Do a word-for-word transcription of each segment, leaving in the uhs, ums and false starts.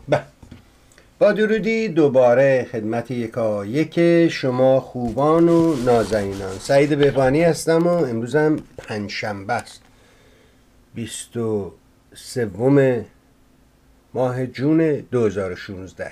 به با درودی دوباره خدمت یکا یک شما خوبان و نازنینان. سعید بهبانی هستم و امروزم پنجشنبه است، بیست و سوم ماه جون دو هزار و شانزده.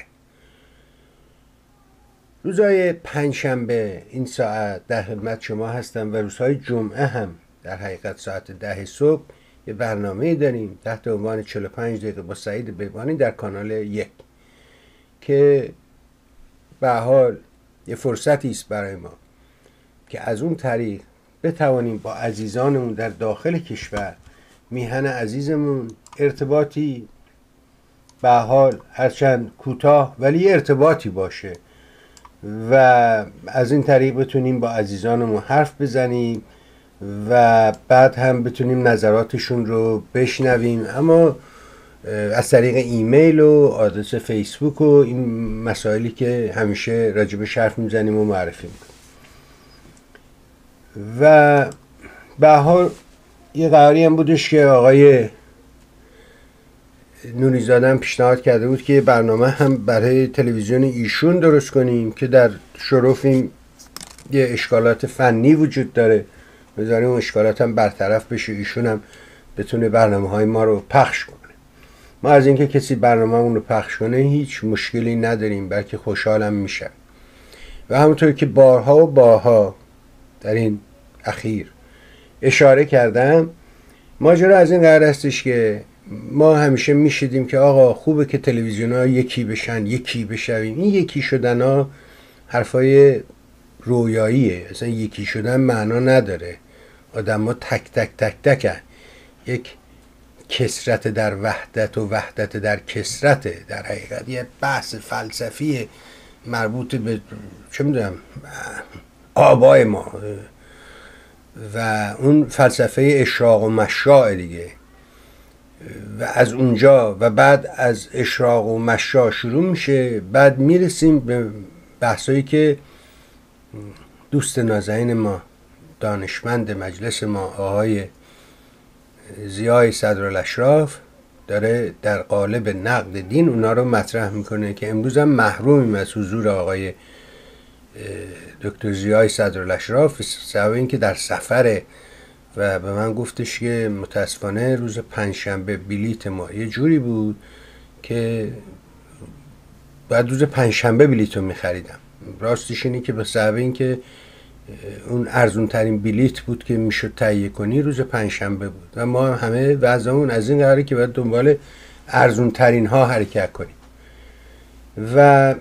روزهای پنجشنبه این ساعت در خدمت شما هستم و روزهای جمعه هم در حقیقت ساعت ده صبح یه برنامه داریم تحت عنوان چهل و پنج دقیقه با سعید بهبانی در کانال یک که به حال یه فرصتی است برای ما که از اون طریق بتوانیم با عزیزانمون در داخل کشور، میهن عزیزمون، ارتباطی به حال هرچند کوتاه ولی ارتباطی باشه و از این طریق بتونیم با عزیزانمون حرف بزنیم و بعد هم بتونیم نظراتشون رو بشنویم، اما از طریق ایمیل و آدرس فیسبوک و این مسائلی که همیشه راجبش حرف میزنیم و معرفی میکنیم. و به حال یه قراری هم بودش که آقای نوریزاده هم پیشنهاد کرده بود که برنامه هم برای تلویزیون ایشون درست کنیم که در شرفیم یه اشکالات فنی وجود داره، بذاریم اون اشکالات هم برطرف بشه، ایشون هم بتونه برنامه های ما رو پخش کنه. ما از اینکه کسی برنامه اون رو پخش کنه هیچ مشکلی نداریم، بلکه خوشحالم میشم. و همونطور که بارها و بارها در این اخیر اشاره کردم، ماجرا از این قرار هستش که ما همیشه میشیدیم که آقا خوبه که تلویزیون ها یکی بشن، یکی بشویم. این یکی شدن ها حرفای رویاییه، اصلا یکی شدن معنا نداره. آدم ها تک تک تک تک هن. یک کسرت در وحدت و وحدت در کسرت، در حقیقت یه بحث فلسفی مربوط به چه میدونم آبای ما و اون فلسفه اشراق و مشاع دیگه. و از اونجا و بعد از اشراق و مشاع شروع میشه، بعد میرسیم به بحثایی که دوست نازنین ما، دانشمند مجلس ما، آقای ضیای صدرالاشراف داره در قالب نقد دین اونا رو مطرح میکنه که امروز هم محرومیم از حضور آقای دکتر ضیای صدرالاشراف، سبب این که در سفره و به من گفتش که متاسفانه روز پنجشنبه بلیت ما یه جوری بود که بعد روز پنجشنبه بلیت رو میخریدم. راستش اینه که به سبب این که اون ارزون ترین بلیت بود که میشد تهیه کنی روز پنجشنبه بود و ما همه وضعمون از این قراره که باید دنبال ارزون ترین ها حرکت کنیم. و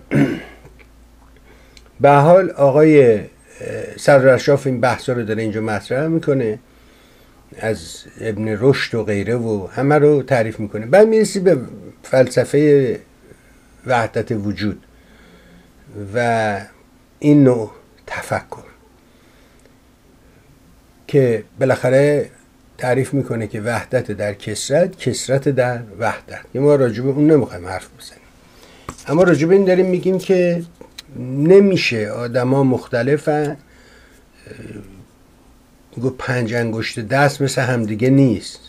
به حال آقای صدرالاشراف این بحثا رو داره اینجا مطرح میکنه، از ابن رشد و غیره و همه رو تعریف میکنه. بعد میرسی به فلسفه وحدت وجود و این نوع تفکر که بالاخره تعریف میکنه که وحدت در کسرت، کسرت در وحدت. که ما راجب اون نمیخوایم حرف بزنیم، اما راجب این داریم میگیم که نمیشه، آدم ها مختلفن، گو پنج انگشت دست مثل همدیگه نیست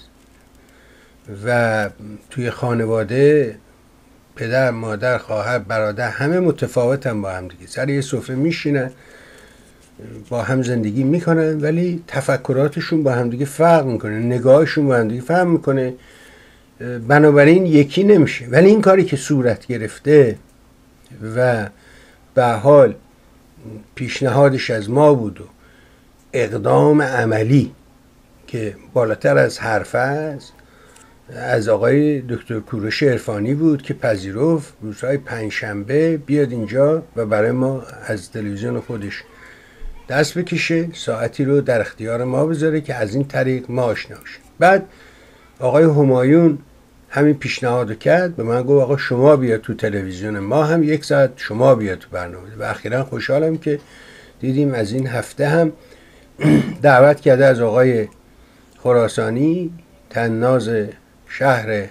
و توی خانواده پدر، مادر، خواهر، برادر همه متفاوتن با همدیگه، سر یه سفره میشینن با هم زندگی میکنن ولی تفکراتشون با همدیگه فرق میکنه، نگاهشون با همدیگه فرق میکنه، بنابراین یکی نمیشه. ولی این کاری که صورت گرفته و به حال پیشنهادش از ما بود و اقدام عملی که بالاتر از حرف است از آقای دکتر کوروش عرفانی بود که پذیرفت روزهای پنجشنبه بیاد اینجا و برای ما از تلویزیون خودش دست بکشه، ساعتی رو در اختیار ما بذاره که از این طریق ما آشنا شیم. بعد آقای همایون همین پیشنهادو کرد، به من گفت آقا شما بیا تو تلویزیون ما، هم یک ساعت شما بیا تو برنامه. و اخیراً خوشحالم که دیدیم از این هفته هم دعوت کرده از آقای خراسانی، طناز شهر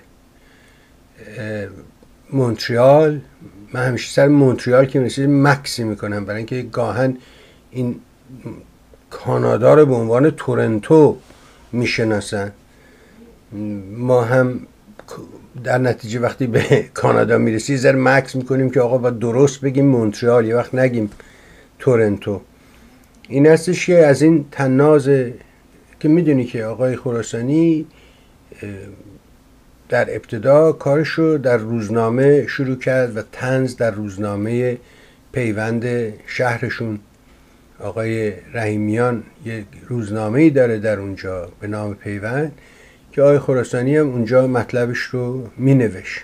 مونتریال. من همیشه سر مونتریال که میرسید مکسی میکنم، برای اینکه گاهن این کانادا رو به عنوان تورنتو میشناسن. ما هم در نتیجه وقتی به کانادا میرسی زر مکس میکنیم که آقا باید درست بگیم مونترال، یه وقت نگیم تورنتو. این هستش که از این تنازه که میدونی که آقای خراسانی در ابتدا کارشو در روزنامه شروع کرد و طنز در روزنامه پیوند شهرشون. آقای رحیمیان یک روزنامه‌ای داره در اونجا به نام پیوند که آقای خراسانی هم اونجا مطلبش رو مینوشت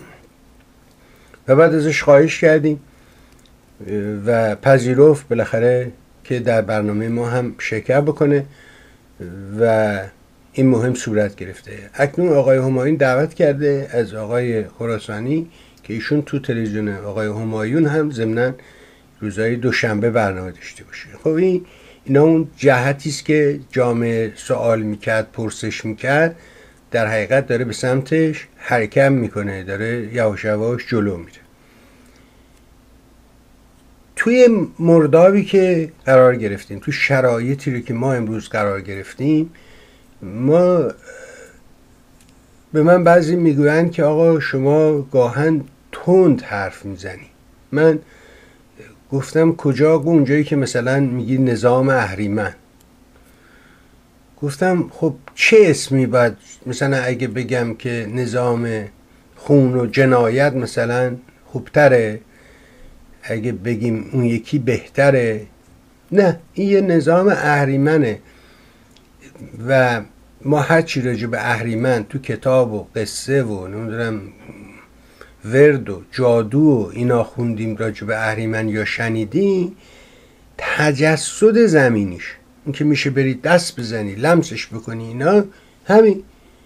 و بعد ازش خواهش کردیم و پذیرفت بالاخره که در برنامه ما هم شرکت بکنه و این مهم صورت گرفته. اکنون آقای همایون دعوت کرده از آقای خراسانی که ایشون تو تلویزیون آقای همایون هم ضمناً روزهای دوشنبه برنامه داشته باشه. خب این اینا اون جهتی است که جامعه سوال میکرد، پرسش میکرد، در حقیقت داره به سمتش حرکت میکنه، داره یواش یواش جلو میره. توی مردابی که قرار گرفتیم، تو شرایطی رو که ما امروز قرار گرفتیم، ما به من بعضی میگوین که آقا شما گاهن تند حرف میزنی. من گفتم کجا؟ اونجایی که مثلا میگی نظام اهریمن. گفتم خب چه اسمی باید مثلا اگه بگم که نظام خون و جنایت مثلا خوبتره، اگه بگیم اون یکی بهتره؟ نه، این یه نظام اهریمنه و ما هر چی راجع به اهریمن تو کتاب و قصه و نمیدونم ورد و جادو و اینا خوندیم راجع به اهریمن یا شنیدیم، تجسد زمینیش، این که میشه بری دست بزنی لمسش بکنی، اینا همین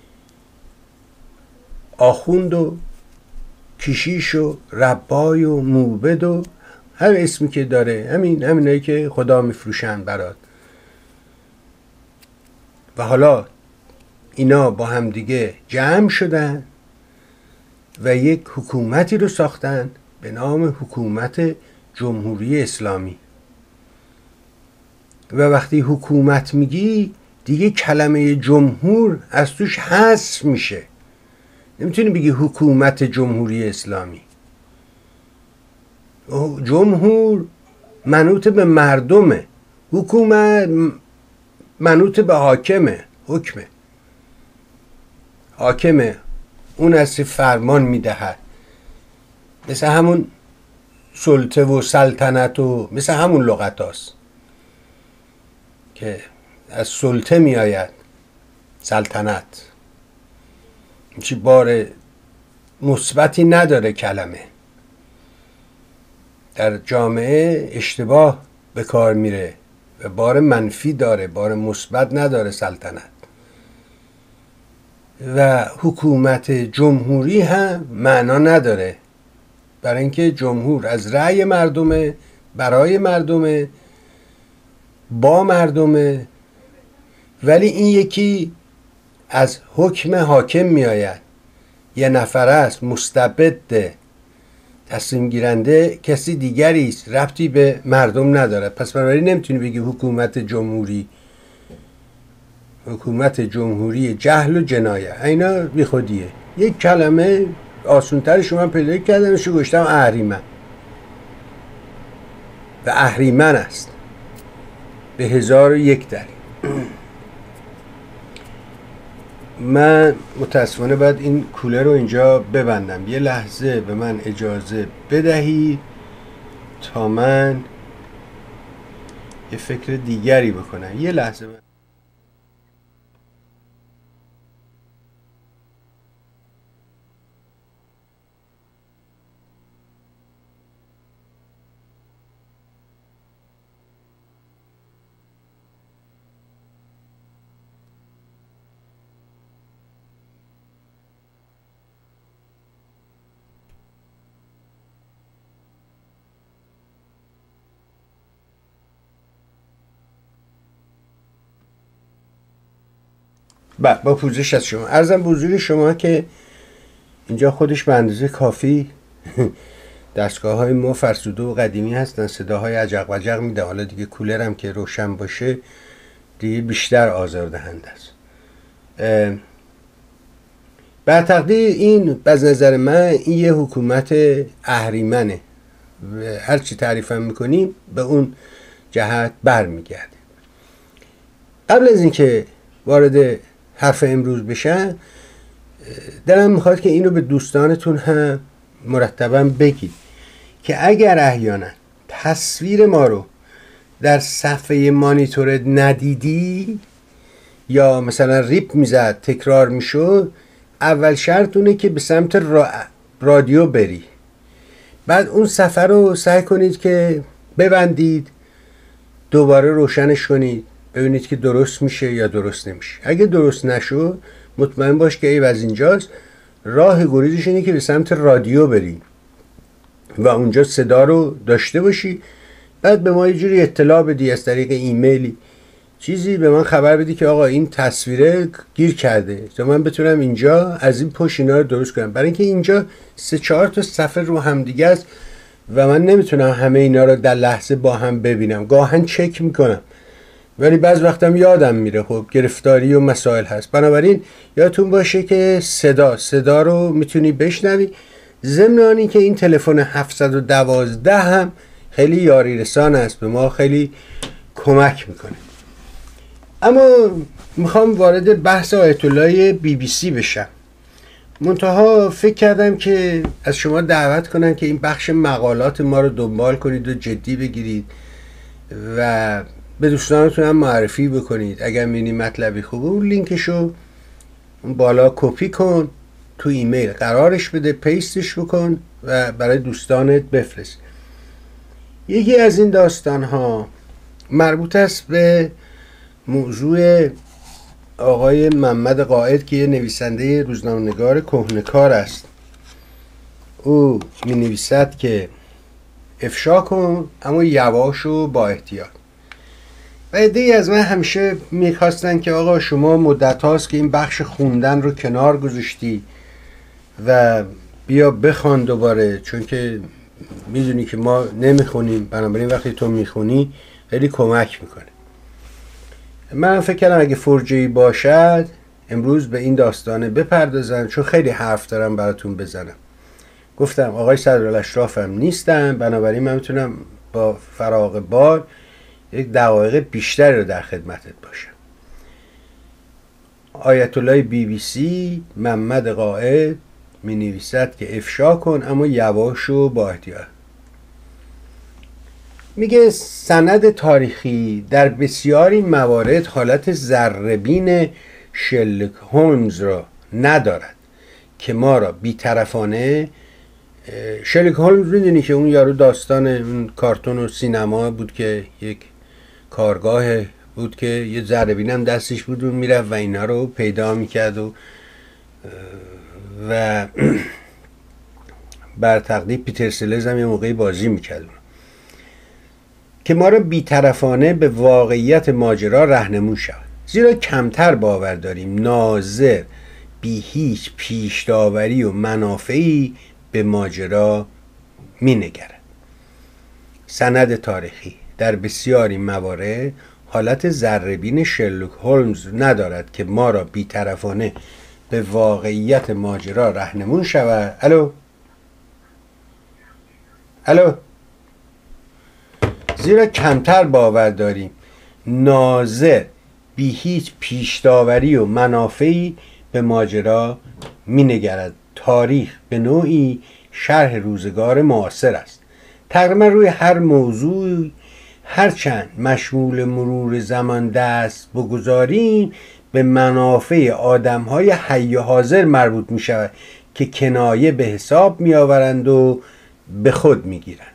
آخوند و کشیش و ربای و موبد و هر اسمی که داره، همین همینایی که خدا میفروشن برات. و حالا اینا با هم دیگه جمع شدن و یک حکومتی رو ساختن به نام حکومت جمهوری اسلامی. و وقتی حکومت میگی دیگه کلمه جمهور از توش حذف میشه، نمیتونی بگی حکومت جمهوری اسلامی. جمهور منوط به مردمه، حکومت منوط به حاکمه، حکمه، حاکمه، اون از فرمان میدهد، مثل همون سلطه و سلطنت و مثل همون لغت هاست که از سلطه می آید سلطنت. چی بار مثبتی نداره کلمه، در جامعه اشتباه به کار میره و بار منفی داره، بار مثبت نداره سلطنت. و حکومت جمهوری هم معنا نداره، برای اینکه جمهور از رأی مردمه، برای مردمه، با مردمه، ولی این یکی از حکم حاکم می آید، یه نفر است، مستبد، تصمیم گیرنده کسی دیگری است، ربطی به مردم نداره. پس بنابراین نمیتونی بگی حکومت جمهوری، حکومت جمهوری جهل و جنایت، اینا بی خودیه. یک کلمه آسونتر شما پیدا کردن شو گشتم اهریمن و اهریمن است به هزار و یک دلیل. من متاسفانه باید این کولر رو اینجا ببندم. یه لحظه به من اجازه بدهید تا من یه فکر دیگری بکنم. یه لحظه من... با پوزش از شما عرضم به حضور شما که اینجا خودش به اندازه کافی دستگاه های ما فرسوده و قدیمی هستن، صداهای عجق وجق میده. حالا دیگه کولرم که روشن باشه دیگه بیشتر آزاردهنده است. بر تقدیر این از نظر من این یه حکومت اهریمنه، هر چی تعریفم میکنیم به اون جهت برمیگرده. قبل از اینکه وارد حرف امروز بشن، دلم میخواد که اینو به دوستانتون هم مرتبا بگید که اگر احیانا تصویر ما رو در صفحه مانیتورت ندیدی یا مثلا ریپ میزد تکرار میشد، اول شرط اونه که به سمت را... رادیو بری، بعد اون صفحه رو سعی کنید که ببندید، دوباره روشنش کنید، ببینید که درست میشه یا درست نمیشه. اگه درست نشد مطمئن باش که ای از اینجاست. راه گریزش اینه که به سمت رادیو بری و اونجا صدا رو داشته باشی، بعد به ما یه جوری اطلاع بدی از طریق ایمیلی، چیزی به من خبر بدی که آقا این تصویره گیر کرده تا من بتونم اینجا از این پشت اینا رو درست کنم. برای اینکه اینجا سه چهار تا صفحه رو هم دیگه است و من نمیتونم همه اینا رو در لحظه با هم ببینم، گاهن چک میکنم ولی بعض وقتم یادم میره، خب گرفتاری و مسائل هست. بنابراین یادتون باشه که صدا صدا رو میتونی بشنوی. ضمن آن این که این تلفن هفتصد و دوازده هم خیلی یاری رسان است، به ما خیلی کمک میکنه. اما میخوام وارد بحث آیت الله بی بی سی بشم. منتها فکر کردم که از شما دعوت کنم که این بخش مقالات ما رو دنبال کنید و جدی بگیرید و به دوستانتون هم معرفی بکنید. اگر می‌بینی مطلبی خوبه اون لینکشو اون بالا کپی کن، تو ایمیل قرارش بده، پیستش بکن و برای دوستانت بفرست. یکی از این داستان ها مربوط است به موضوع آقای محمد قائد که یه نویسنده روزنامه‌نگار کهنه‌کار است. او می نویسد که افشا کن اما یواش و با احتیاط. و عده‌ای از من همیشه میخواستن که آقا شما مدت هاست که این بخش خوندن رو کنار گذاشتی و بیا بخوان دوباره، چون که میدونی که ما نمیخونیم، بنابراین وقتی تو میخونی خیلی کمک میکنه. من فکر کردم اگه فرجه‌ای باشد امروز به این داستانه بپردازم، چون خیلی حرف دارم براتون بزنم. گفتم آقای صدرالاشراف هم نیستم، بنابراین من میتونم با فراغ بال یک دقایق بیشتری رو در خدمتت باشم. آیت الله بی بی سی محمد قائد می نویسد که افشا کن اما یواش و با احتیاط. میگه سند تاریخی در بسیاری موارد حالت ذره‌بین شرلوک هولمز را ندارد که ما را بی‌طرفانه. شرلوک هولمز میدونی که اون یارو داستان اون کارتون و سینما بود که یک کارگاه بود که یه ذره‌بین هم دستش بود و میرفت و اینا رو پیدا میکرد و و بر تقدیر پیتر سلرز هم یه موقعی بازی میکرد که ما رو بی‌طرفانه به واقعیت ماجرا رهنمون شود، زیرا کمتر باور داریم ناظر بی هیچ پیش داوری و منافعی به ماجرا مینگرد. سند تاریخی در بسیاری موارد حالت ذره‌بین شرلوک هولمز ندارد که ما را بی‌طرفانه به واقعیت ماجرا رهنمون شود. الو الو زیرا کمتر باور داریم ناظر بی هیچ پیش داوری و منافعی به ماجرا مینگرد. تاریخ به نوعی شرح روزگار معاصر است. تقریبا روی هر موضوع هرچند مشمول مرور زمان دست بگذاریم به منافع آدم‌های حی و حاضر مربوط می شود که کنایه به حساب می آورند و به خود می گیرند.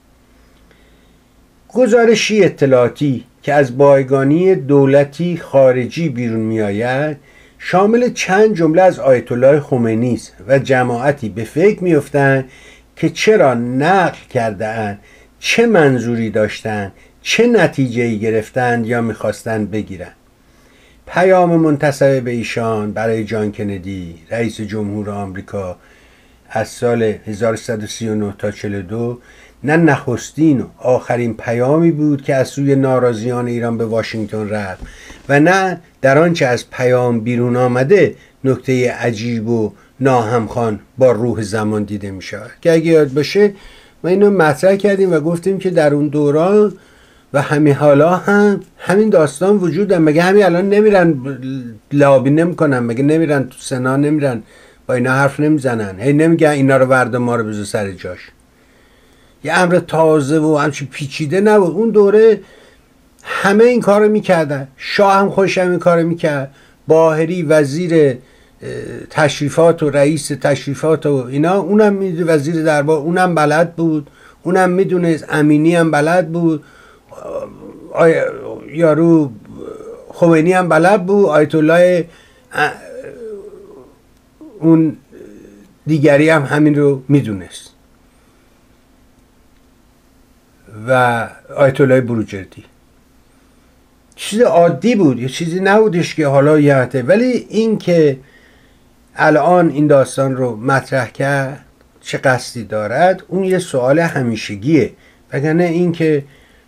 گزارشی اطلاعاتی که از بایگانی دولتی خارجی بیرون می آید شامل چند جمله از آیت الله خمینی است و جماعتی به فکر می افتند که چرا نقل کرده اند، چه منظوری داشتند، چه نتیجه‌ای گرفتند یا می‌خواستند بگیرند. پیام منتسب به ایشان برای جان کندی رئیس جمهور آمریکا از سال هزار و سیصد و سی و نه تا چهل و دو نه نخستین و آخرین پیامی بود که از سوی ناراضیان ایران به واشنگتن رفت و نه در آنچه از پیام بیرون آمده نکته عجیب و ناهمخوان با روح زمان دیده می شود. که اگه یاد باشه ما اینو مطرح کردیم و گفتیم که در اون دوران و همین حالا هم همین داستان وجود داره. مگه همین الان نمیرن لابی نمیکنن؟ مگه نمیرن تو سنا نمیرن با اینا حرف نمیزنن؟ هی نمیگن اینا رو ورد ما رو بذار سر جاش. یه امر تازه و همچین پیچیده نبود. اون دوره همه این کارو میکردن. شاه هم خوش هم این کارو میکرد. باهری وزیر تشریفات و رئیس تشریفات و اینا، اونم میدونه، وزیر دربار اونم بلد بود، اونم میدونست، امینی هم بلد بود، یارو خمینی هم بلد بود، آیت الله اون دیگری هم همین رو میدونست و آیت الله بروجردی. چیز عادی بود، یه چیزی نبودش که حالا یهته. ولی این که الان این داستان رو مطرح کرد چه قصدی دارد، اون یه سوال همیشگیه. وگرنه این که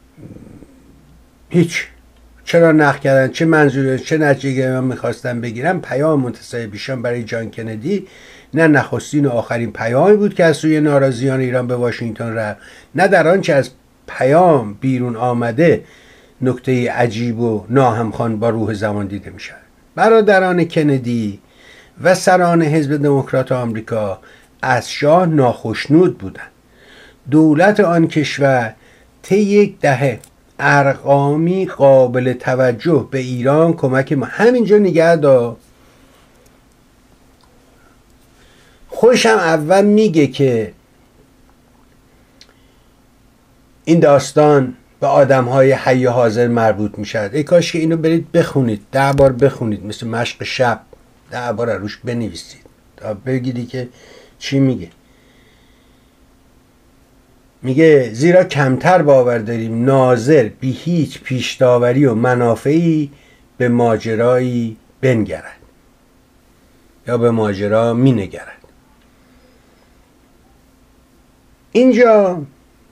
هیچ چرا نقد کردن، چه منظوری، چه نتیجه من میخواستم بگیرم، پیام منتسب بیشان برای جان کندی نه نخستین و آخرین پیامی بود که از سوی ناراضیان ایران به واشنگتن رفت، نه در آنچه از پیام بیرون آمده نکته عجیب و ناهمخوان با روح زمان دیده می شود. برادران کندی و سران حزب دموکرات آمریکا از شاه ناخشنود بودند. دولت آن کشور طی یک دهه ارقامی قابل توجه به ایران کمک ما. همینجا نگه دار. خوشم اول میگه که این داستان به آدم های حی حاضر مربوط می شود. ای کاش که اینو برید بخونید، ده بار بخونید، مثل مشق شب ده بار روش بنویسید تا بگیدی که چی میگه. میگه زیرا کمتر باور داریم ناظر بی هیچ پیش داوری و منافعی به ماجرایی بنگرد یا به ماجرا می نگرد. اینجا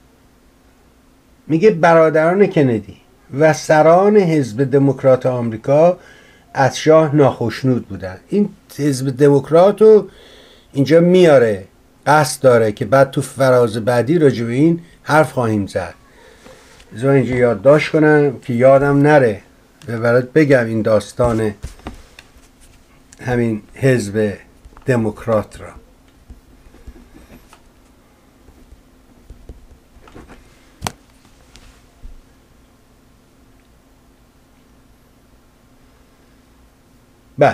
میگه برادران کندی و سران حزب دموکرات آمریکا از شاه ناخشنود بودن. این حزب دموکرات رو اینجا میاره، قصد داره که بعد تو فراز بعدی راجع به این حرف خواهیم زد. بذار اینجا یادداشت کنم که یادم نره و برات بگم این داستان همین حزب دموکرات را. بله،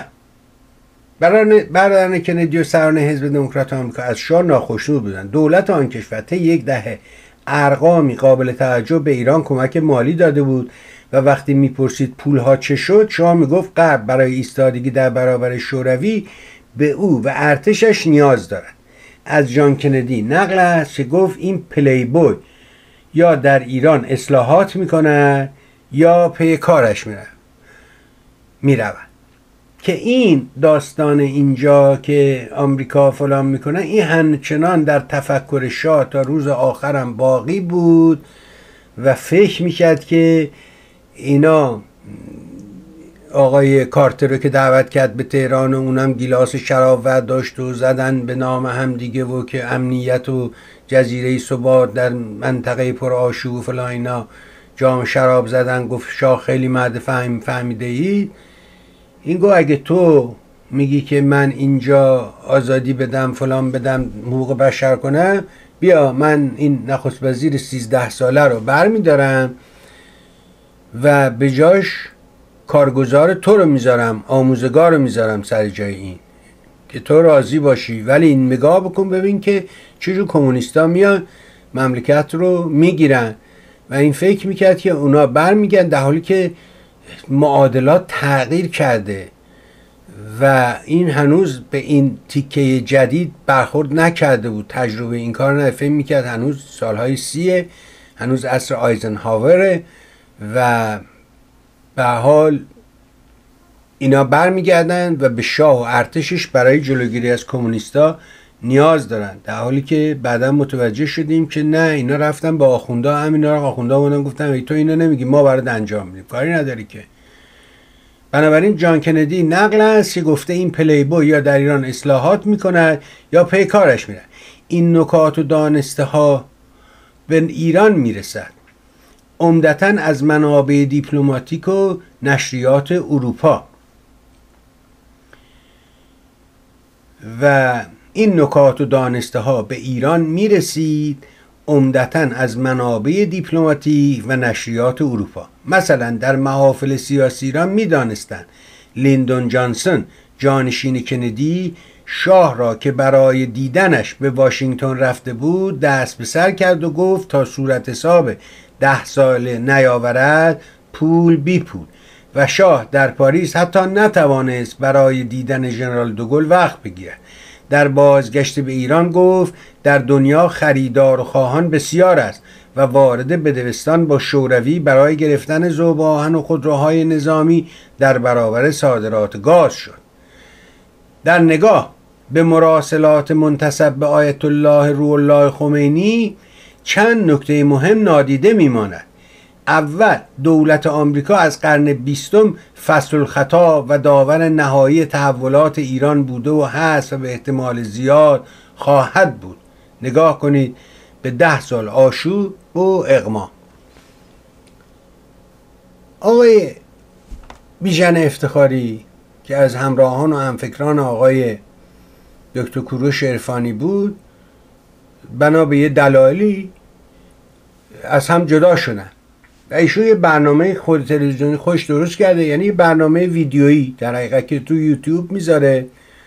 برادران کندی و سران حزب دموکرات آمریکا از شاه ناخشنود بودند. دولت آن کشور طی یک دهه ارقامی قابل توجه به ایران کمک مالی داده بود و وقتی میپرسید پولها چه شد، شاه میگفت غرب برای ایستادگی در برابر شوروی به او و ارتشش نیاز دارد. از جان کندی نقل است که گفت این پلی بوی یا در ایران اصلاحات میکنه یا پی کارش میره میرود. که این داستان اینجا که آمریکا فلان میکنه، این همچنان در تفکر شاه تا روز آخرم باقی بود و فکر میکرد که اینا آقای کارتر رو که دعوت کرد به تهران و اونم گیلاس شراب و داشت و زدن به نام هم دیگه و که امنیت و جزیره ثبات در منطقه پر آشوب و فلان اینا جام شراب زدن. گفت شاه خیلی مرد فهم فهمیده اید. این گو اگه تو میگی که من اینجا آزادی بدم فلان بدم حقوق بشر کنم، بیا من این نخست وزیر سیزده ساله رو بر میدارم و به جاش کارگزار تو رو میذارم، آموزگار رو میذارم سر جای این که تو راضی باشی. ولی این نگاه بکن ببین که چجور کمونیستا میان مملکت رو میگیرن. و این فکر میکرد که اونا بر میگن در حالی که معادلات تغییر کرده و این هنوز به این تیکه جدید برخورد نکرده بود، تجربه این کار نه. فکر میکرد هنوز سالهای سیه، هنوز عصر آیزنهاوره و به حال اینا برمیگردن و به شاه و ارتشش برای جلوگیری از کمونیستا نیاز دارن. در حالی که بعدا متوجه شدیم که نه، اینا رفتن با آخوندا، هم اینا رو آخوندا بودن گفتن ای تو اینا نمیگی ما برات انجام میدیم، کاری نداری که. بنابراین جان کندی نقل است که گفته این پلیبوی یا در ایران اصلاحات میکند یا پی کارش میره. این نکات و دانسته ها به ایران میرسد عمدتاً از منابع دیپلماتیک و نشریات اروپا و این نکات و دانسته ها به ایران میرسید عمدتاً از منابع دیپلماتیک و نشریات اروپا. مثلا در محافل سیاسی ایران میدانستند لیندون جانسون جانشین کندی شاه را که برای دیدنش به واشنگتن رفته بود دست به سر کرد و گفت تا صورت حساب ده ساله نیاورد پول بی پول و شاه در پاریس حتی نتوانست برای دیدن ژنرال دوگل وقت بگیرد. در بازگشت به ایران گفت در دنیا خریدار و خواهان بسیار است و وارد بدوستان با شوروی برای گرفتن ذوب آهن و خودروهای نظامی در برابر صادرات گاز شد. در نگاه به مراسلات منتسب به آیت الله روح الله خمینی چند نکته مهم نادیده میماند. اول، دولت آمریکا از قرن بیستم فصل الخطا و داور نهایی تحولات ایران بوده و هست و به احتمال زیاد خواهد بود. نگاه کنید به ده سال آشوب و اغما. آقای بیژن افتخاری که از همراهان و همفکران آقای دکتر کوروش عرفانی بود بنا به یه دلایلی از هم جدا شدن و ایشون یه برنامه خود تلویزیونی خوش درست کرده، یعنی یه برنامه ویدیویی در حقیقت که تو یوتیوب میذاره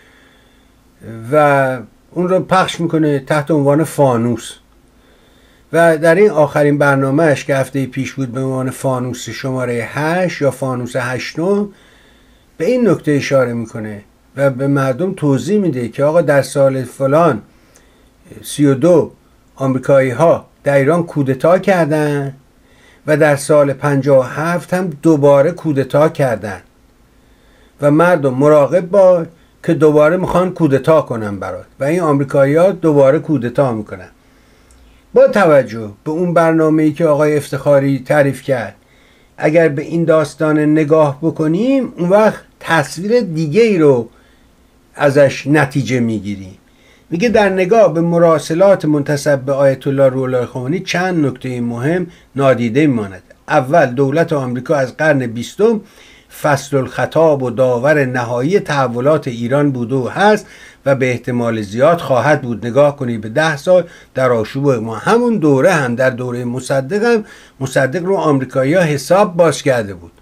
و اون رو پخش میکنه تحت عنوان فانوس و در این آخرین برنامهش که هفته پیش بود به عنوان فانوس شماره هشت یا فانوس هشتم به این نکته اشاره میکنه و به مردم توضیح میده که آقا در سال فلان سی و دو آمریکایی ها در ایران کودتا کردن و در سال پنجاه و هفت هم دوباره کودتا کردن و مردم مراقب باش که دوباره میخوان کودتا کنن برات و این آمریکایی ها دوباره کودتا میکنن. با توجه به اون برنامه‌ای که آقای افتخاری تعریف کرد اگر به این داستان نگاه بکنیم اون وقت تصویر دیگه ای رو ازش نتیجه میگیریم. میگه در نگاه به مراسلات منتسب به آیت الله روح الله خمینی چند نکته مهم نادیده میماند. اول، دولت آمریکا از قرن بیستم فصل الخطاب و داور نهایی تحولات ایران بوده و هست و به احتمال زیاد خواهد بود. نگاه کنید به ده سال در آشوب ما. همون دوره هم در دوره مصدق هم مصدق رو آمریکایی ها حساب باز کرده بود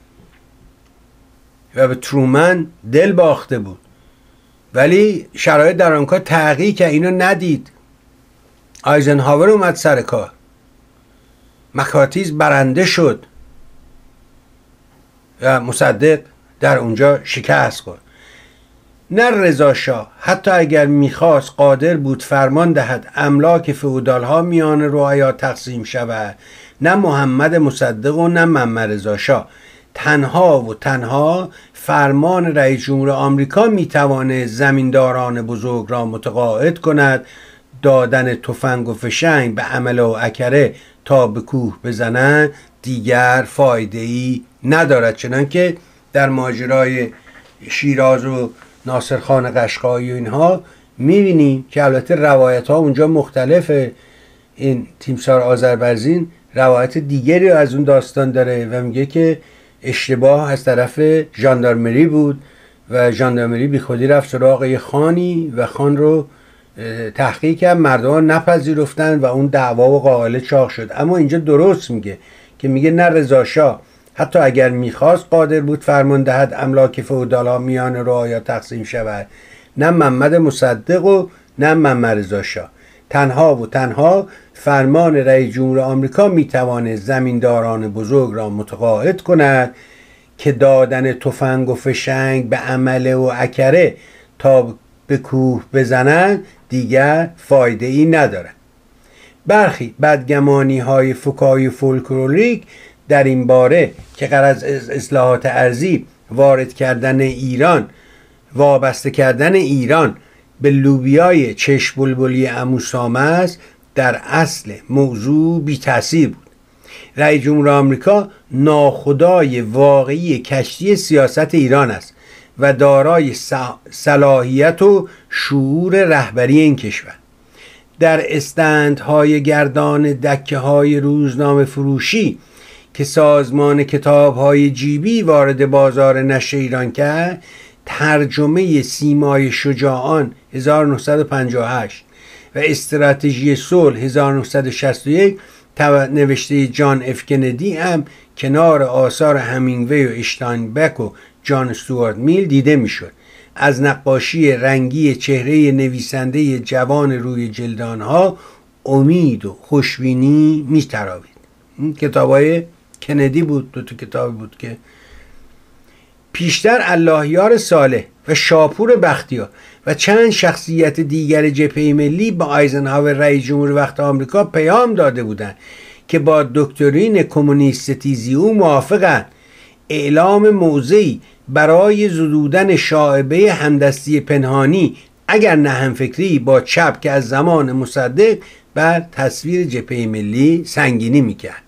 و به ترومن دل باخته بود ولی شرایط در آمریکا تغییر که اینو ندید. آیزنهاور اومد سر کار، مکارتیز برنده شد و مصدق در اونجا شکست خورد. نه رضا شاه حتی اگر میخواست قادر بود فرمان دهد املاک فئودال ها میان رعایا تقسیم شود، نه محمد مصدق و نه محمد رضا شاه. تنها و تنها فرمان رئیس جمهور آمریکا میتوانه زمینداران بزرگ را متقاعد کند دادن تفنگ و فشنگ به عمله و اکره تا به کوه بزنن دیگر فایده ای ندارد. چنانکه در ماجرای شیراز و ناصرخان قشقایی و اینها میبینیم که البته روایت ها اونجا مختلفه. این تیمسار آذربرزین روایت دیگری از اون داستان داره و میگه که اشتباه از طرف ژاندارمری بود و ژاندارمری بی خودی رفت سراغ یه خانی و خان رو تحقیق کرد، مردم نپذیرفتن و اون دعوا و قائله چاق شد. اما اینجا درست میگه که میگه نه رضا شاه حتی اگر میخواست قادر بود فرمان دهد املاک فئودال‌ها میان رعایا تقسیم شود، نه محمد مصدق و نه محمد رضا شاه. تنها و تنها فرمان رئیس جمهور آمریکا میتواند زمینداران بزرگ را متقاعد کند که دادن تفنگ و فشنگ به عمله و اکره تا به کوه بزنند دیگر فایده ای ندارد. برخی بدگمانی های فکاهی فولکلوریک در این باره که غرض از اصلاحات ارضی وارد کردن ایران وابسته کردن ایران به لوبیای چشم بلبلی عمو سامه است در اصل موضوع بی تأثیر بود. رئیس جمهور آمریکا ناخدای واقعی کشتی سیاست ایران است و دارای صلاحیت و شعور رهبری این کشور. در استندهای گردان دکه های روزنامه فروشی که سازمان کتاب‌های جیبی وارد بازار نشر ایران کرد، ترجمه سیمای شجاعان هزار و نهصد و پنجاه و هشت و استراتژی صلح هزار و نهصد و شصت و یک نوشته جان اف کندی هم کنار آثار همینگوی و اشتاینبک و جان استوارت میل دیده میشد. از نقاشی رنگی چهره نویسنده جوان روی جلدانها امید و خوشبینی میتراوید. این کتابای کندی بود، دو تا کتاب بود که پیشتر اللهیار صالح و شاپور بختیار و چند شخصیت دیگر جبهه ملی با آیزنهاور رئیس جمهور وقت آمریکا پیام داده بودند که با دکترین کمونیست ستیزیو موافقند. اعلام موضعی برای زدودن شائبه همدستی پنهانی اگر نه همفکری با چپ که از زمان مصدق بر تصویر جبهه ملی سنگینی میکرد.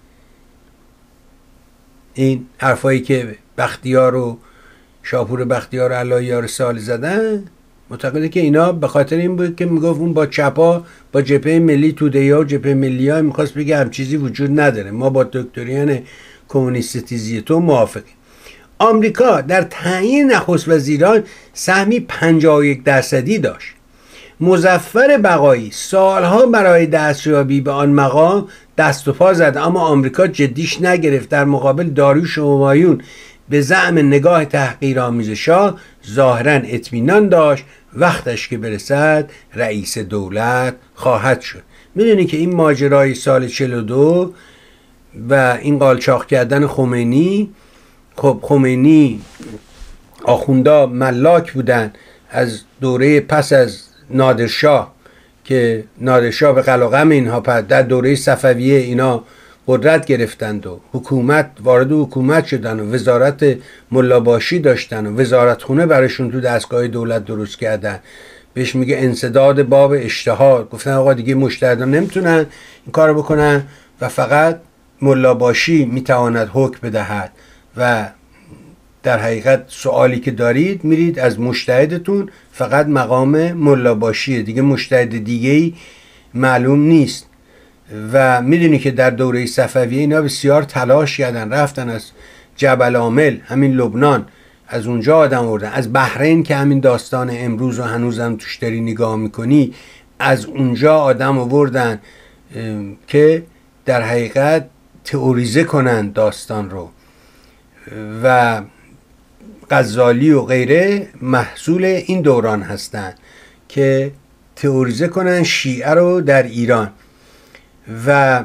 این حرفایی که بختیار و شاپور بختیار و اللهیار صالح زدن، معتقده که اینا به خاطر این بود که میگفت اون با چپا با جبهه ملی توده ها و جبهه ملی ها میخواست بگه هم چیزی وجود نداره، ما با دکترین کمونیست ستیزی تو موافقیم. آمریکا در تعیین نخست وزیران سهمی پنجاه و یک درصدی داشت. مظفر بقایی سالها برای دستیابی به آن مقام دست و پا زد، اما آمریکا جدیش نگرفت. در مقابل داریوش همایون به زعم نگاه تحقیرآمیز شاه ظاهرا اطمینان داشت وقتش که برسد رئیس دولت خواهد شد. میدونی که این ماجرای سال چهل و دو و این قالچاق کردن خمینی، خب خمینی آخوندا ملاک بودن از دوره پس از نادرشاه که نادرشاه به قلقم اینها پد در دوره صفویه اینا قدرت گرفتند و حکومت وارد حکومت شدن و وزارت ملاباشی داشتن و وزارت خونه براشون تو دستگاه دولت درست کردن. بهش میگه انسداد باب اشتها. گفتن آقا دیگه مجتهدان نمیتونن این کارو بکنن و فقط ملاباشی میتواند حکم بدهد و در حقیقت سوالی که دارید میرید از مجتهدتون فقط مقام ملاباشیه، دیگه مجتهد دیگه‌ای معلوم نیست. و میدونی که در دوره صفویه اینا بسیار تلاش کردن، رفتن از جبل عامل همین لبنان از اونجا آدم آوردن، از بحرین که همین داستان امروز و هنوزم توش داری نگاه میکنی از اونجا آدم آوردن که در حقیقت تئوریزه کنن داستان رو و غزالی و غیره محصول این دوران هستن که تئوریزه کنن شیعه رو در ایران. و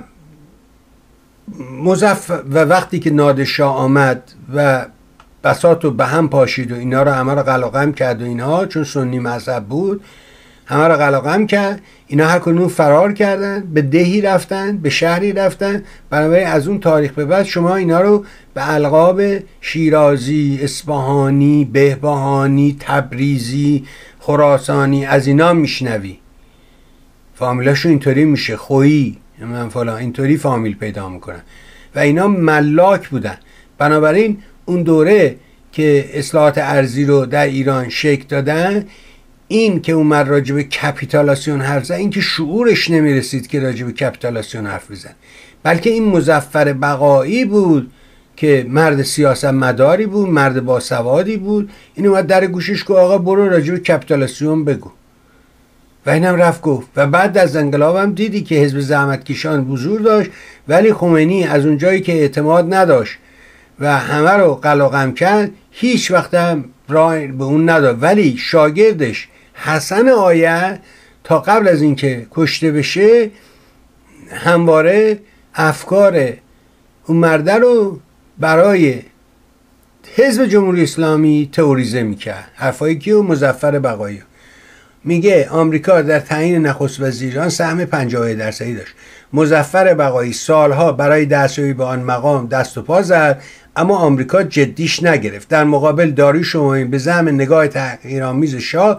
مظفر و وقتی که نادرشاه آمد و بساط رو به هم پاشید و اینا رو همه رو قلقم کرد و اینها، چون سنی مذهب بود همه رو قلقم کرد، اینا هر کدوم فرار کردن، به دهی رفتن، به شهری رفتن. بنابراین از اون تاریخ به بعد شما اینا رو به القاب شیرازی، اصفهانی، بهبهانی، تبریزی، خراسانی از اینا میشنوی. فامیلاشو اینطوری میشه، خویی من فلان، اینطوری فامیل پیدا میکنن و اینا ملاک بودن. بنابراین اون دوره که اصلاحات ارضی رو در ایران شکل دادن، این که اومد راجع به کپیتالاسیون حرف زد، این که شعورش نمیرسید که راجع به کپیتالاسیون حرف بزن، بلکه این مظفر بقایی بود که مرد سیاست مداری بود، مرد باسوادی بود. این اومد در گوشش که آقا برو راجع به کپیتالاسیون بگو و اینم رفت گفت. و بعد از انقلاب هم دیدی که حزب زحمتکشان حضور داشت، ولی خمینی از اونجایی که اعتماد نداشت و همه رو قلقم کرد هیچ وقت هم راه به اون نداد. ولی شاگردش حسن آیه تا قبل از اینکه کشته بشه همواره افکار اون مرده رو برای حزب جمهوری اسلامی تئوریزه میکرد. حرفایی که مظفر بقایی میگه آمریکا در تعیین نخست وزیران سهم پنجاه درصدی داشت. مظفر بقایی سالها برای دستیابی به آن مقام دست و پا زد، اما آمریکا جدیش نگرفت. در مقابل داریوش همایون به زعم نگاه تحقیرآمیز شاه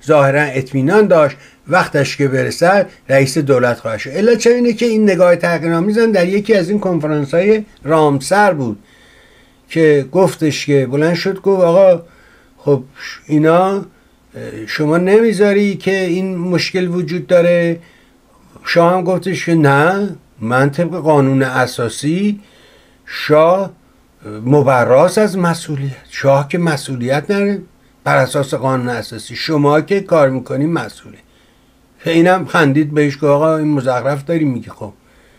ظاهرا اطمینان داشت وقتش که برسد رئیس دولت خواهد شد. علت چه اینه که این نگاه تحقیرآمیزم در یکی از این کنفرانس های رامسر بود که گفتش که بلند شد گفت آقا خب اینا شما نمیذاری که این مشکل وجود داره؟ شاه هم گفتش که نه، من طبق قانون اساسی شاه مبراس از مسئولیت، شاه که مسئولیت نره بر اساس قانون اساسی، شما که کار میکنی مسئوله. اینم خندید بهش که آقا این مزخرف داری میگی. خب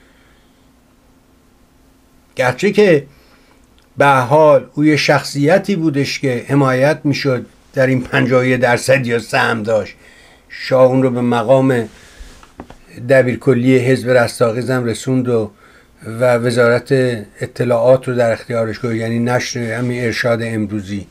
گرچه که به حال او یه شخصیتی بودش که حمایت میشد در این پنجاه درصد یا سهم داشت، شاه اون رو به مقام دبیرکلی حزب رستاخیز هم رسوند و و وزارت اطلاعات رو در اختیارش گذاشت، یعنی نشر همین ارشاد امروزی.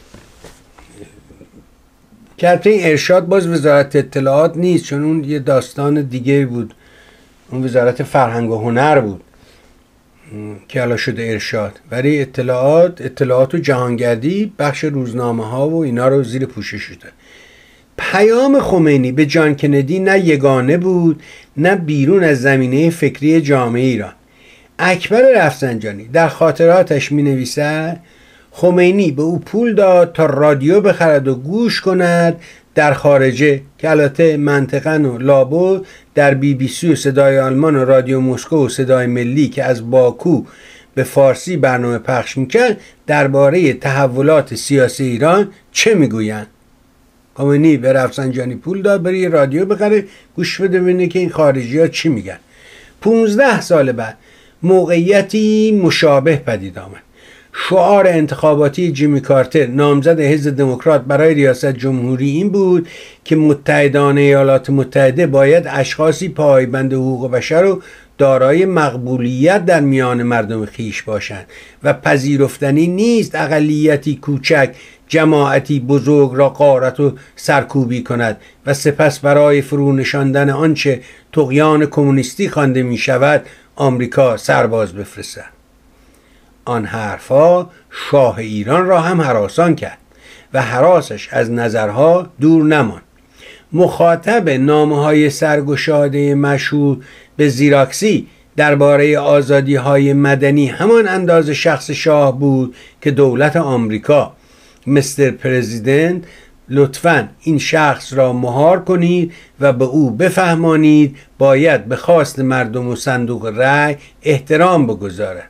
که البته این ارشاد باز وزارت اطلاعات نیست، چون اون یه داستان دیگه بود، اون وزارت فرهنگ و هنر بود که حالا شده ارشاد. ولی اطلاعات اطلاعات و جهانگردی بخش روزنامه ها و اینا رو زیر پوشش شده. پیام خمینی به جان کندی نه یگانه بود نه بیرون از زمینه فکری جامعه ایران. اکبر رفسنجانی در خاطراتش می نویسد خمینی به او پول داد تا رادیو بخرد و گوش کند در خارجه، که البته منطقاً و لابو در بی بی سی و صدای آلمان و رادیو مسکو و صدای ملی که از باکو به فارسی برنامه پخش میکرد درباره تحولات سیاسی ایران چه میگویند. خمینی به رفسنجانی پول داد بره یه رادیو بخره گوش بده ببینه که این خارجی ها چی میگن. پونزده سال بعد موقعیتی مشابه پدید آمد. شعار انتخاباتی جیمی کارتر نامزد حزب دموکرات برای ریاست جمهوری این بود که متحدان ایالات متحده باید اشخاصی پایبند حقوق بشر و دارای مقبولیت در میان مردم خیش باشند و پذیرفتنی نیست اقلیتی کوچک جماعتی بزرگ را غارت و سرکوبی کند و سپس برای فرو نشاندن آنچه طغیان کمونیستی خوانده می شود آمریکا سرباز بفرستد. آن حرفا شاه ایران را هم هراسان کرد و هراسش از نظرها دور نماند. مخاطب نامه‌های سرگشاده مشهور به زیراکسی درباره آزادی‌های مدنی همان انداز شخص شاه بود که دولت آمریکا مستر پرزیدنت لطفاً این شخص را مهار کنید و به او بفهمانید باید به خواست مردم و صندوق رأی احترام بگذارد.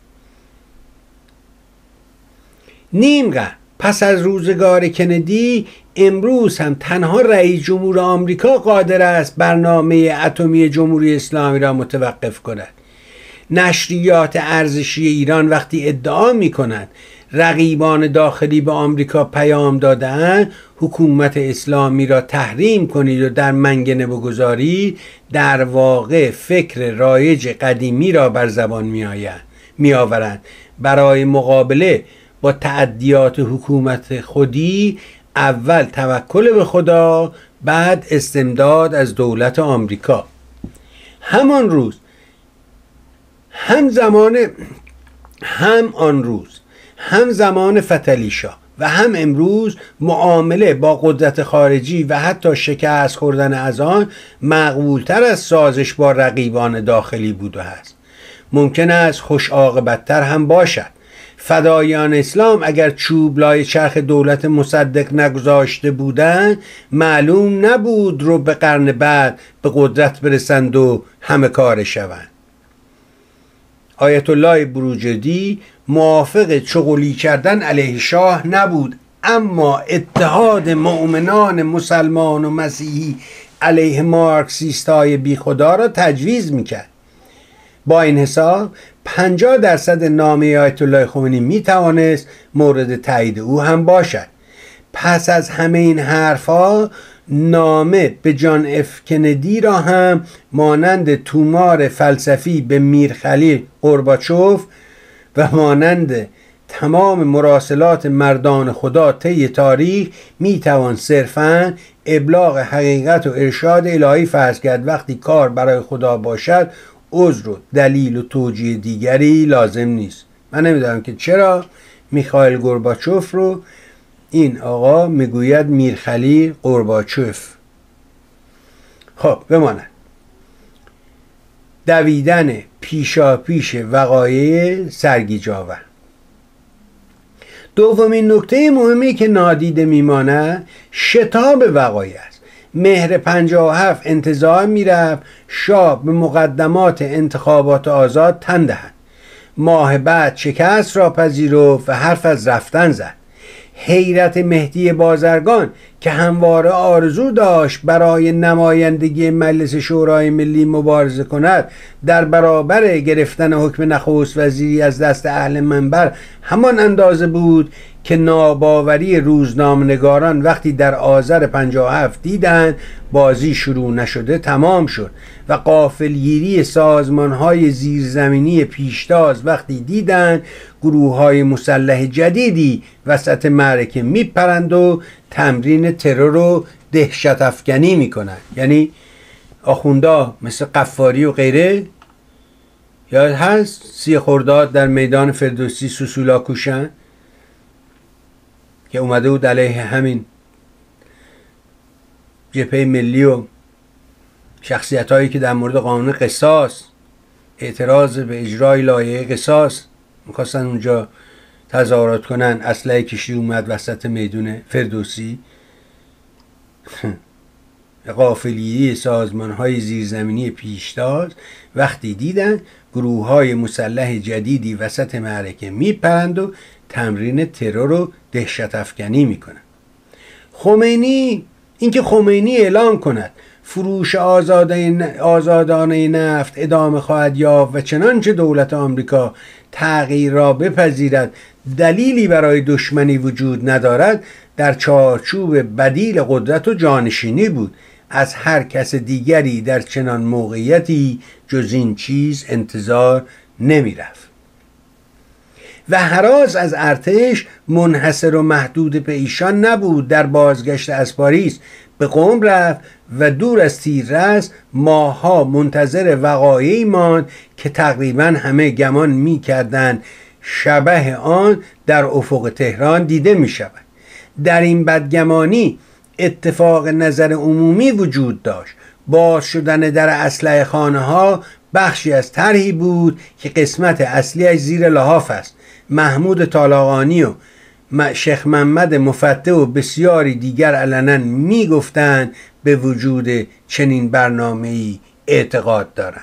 نیم قرن پس از روزگار کندی امروز هم تنها رئیس جمهور آمریکا قادر است برنامه اتمی جمهوری اسلامی را متوقف کند. نشریات ارزشی ایران وقتی ادعا می کنند رقیبان داخلی به آمریکا پیام داده‌اند حکومت اسلامی را تحریم کنید و در منگنه بگذارید، در واقع فکر رایج قدیمی را بر زبان می‌آیند می‌آورند. برای مقابله با تعدیات حکومت خودی اول توکل به خدا، بعد استمداد از دولت آمریکا. همان روز هم زمان هم آن روز هم زمان فتحعلی شاه و هم امروز معامله با قدرت خارجی و حتی شکست خوردن از آن مقبولتر از سازش با رقیبان داخلی بود و هست. ممکن است خوش عاقبت‌تر هم باشد. فدایان اسلام اگر چوب لای چرخ دولت مصدق نگذاشته بودند معلوم نبود رو به قرن بعد به قدرت برسند و همه کار شوند. آیت الله بروجردی موافق چغلی کردن علیه شاه نبود، اما اتحاد مؤمنان مسلمان و مسیحی علیه مارکسیست های بی خدا را تجویز میکرد. با این حساب پنجاه درصد نامه آیت الله خمینی می توانست مورد تایید او هم باشد. پس از همه این حرفها نامه به جان اف کندی را هم مانند تومار فلسفی به میر خلیل قورباچوف و مانند تمام مراسلات مردان خدا طی تاریخ می توان صرفاً ابلاغ حقیقت و ارشاد الهی فرض کرد. وقتی کار برای خدا باشد عذر و دلیل و توجیه دیگری لازم نیست. من نمیدونم که چرا میخائیل گورباچوف رو این آقا میگوید میرخلی قورباچوف. خب بماند. دویدن پیشا پیش وقایع سرگیج‌آور. دومین نکته مهمی که نادیده میماند شتاب وقایع است. مهر پنجاه و هفت انتظار میرفت شاه به مقدمات انتخابات آزاد تن دهد. ماه بعد شکست را پذیرفت و حرف از رفتن زد. حیرت مهدی بازرگان که همواره آرزو داشت برای نمایندگی مجلس شورای ملی مبارزه کند در برابر گرفتن حکم نخست وزیری از دست اهل منبر همان اندازه بود که ناباوری روزنامه‌نگاران وقتی در آذر پنجاه و هفت دیدند بازی شروع نشده تمام شد و غافلگیری سازمان‌های زیرزمینی پیشتاز وقتی دیدند گروه‌های مسلح جدیدی وسط معرکه میپرند و تمرین ترور و دهشت افکنی میکنند. یعنی آخوندا مثل قفاری و غیره، یاد هست سی خرداد در میدان فردوسی سوسولا کوشن که اومده بود علیه همین جبهه ملی و شخصیت هایی که در مورد قانون قصاص اعتراض به اجرای لایحه قصاص میخواستن اونجا تظاهرات کنن، اسلحه کشتی اومد وسط میدون فردوسی. غافلگیری سازمان های زیرزمینی پیشتاز وقتی دیدن گروه های مسلح جدیدی وسط معرکه میپرند و تمرین ترور و دهشت افکنی میکنن. خمینی اینکه خمینی اعلام کند فروش آزادانه نفت ادامه خواهد یافت و چنانچه دولت آمریکا تغییر را بپذیرد دلیلی برای دشمنی وجود ندارد در چارچوب بدیل قدرت و جانشینی بود. از هر کس دیگری در چنان موقعیتی جز این چیز انتظار نمی رفت. و هراس از ارتش منحصر و محدود به ایشان نبود. در بازگشت از پاریس به قم رفت و دور از تیررس ماهها منتظر وقایعی ماند که تقریبا همه گمان می کردند شبح آن در افق تهران دیده می شود. در این بدگمانی اتفاق نظر عمومی وجود داشت. باز شدن در اسلحه خانه ها بخشی از طرحی بود که قسمت اصلیش زیر لحاف است. محمود طالقانی و شیخ محمد مفتح و بسیاری دیگر علنا می گفتند به وجود چنین برنامه‌ای اعتقاد دارند.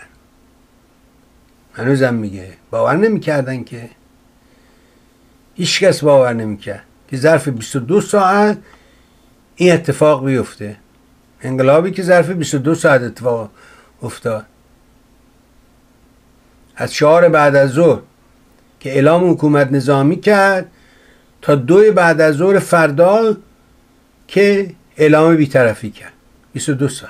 هنوزم میگه باور نمی کردن که هیچ کس باور نمی کرد که ظرف بیست و دو ساعت این اتفاق بیفته. انقلابی که ظرف بیست و دو ساعت اتفاق افتاد، از چهار بعد از ظهر که اعلام حکومت نظامی کرد تا دو بعد از ظهر فردا که اعلام بی‌طرفی کرد، بیست و دو ساعت.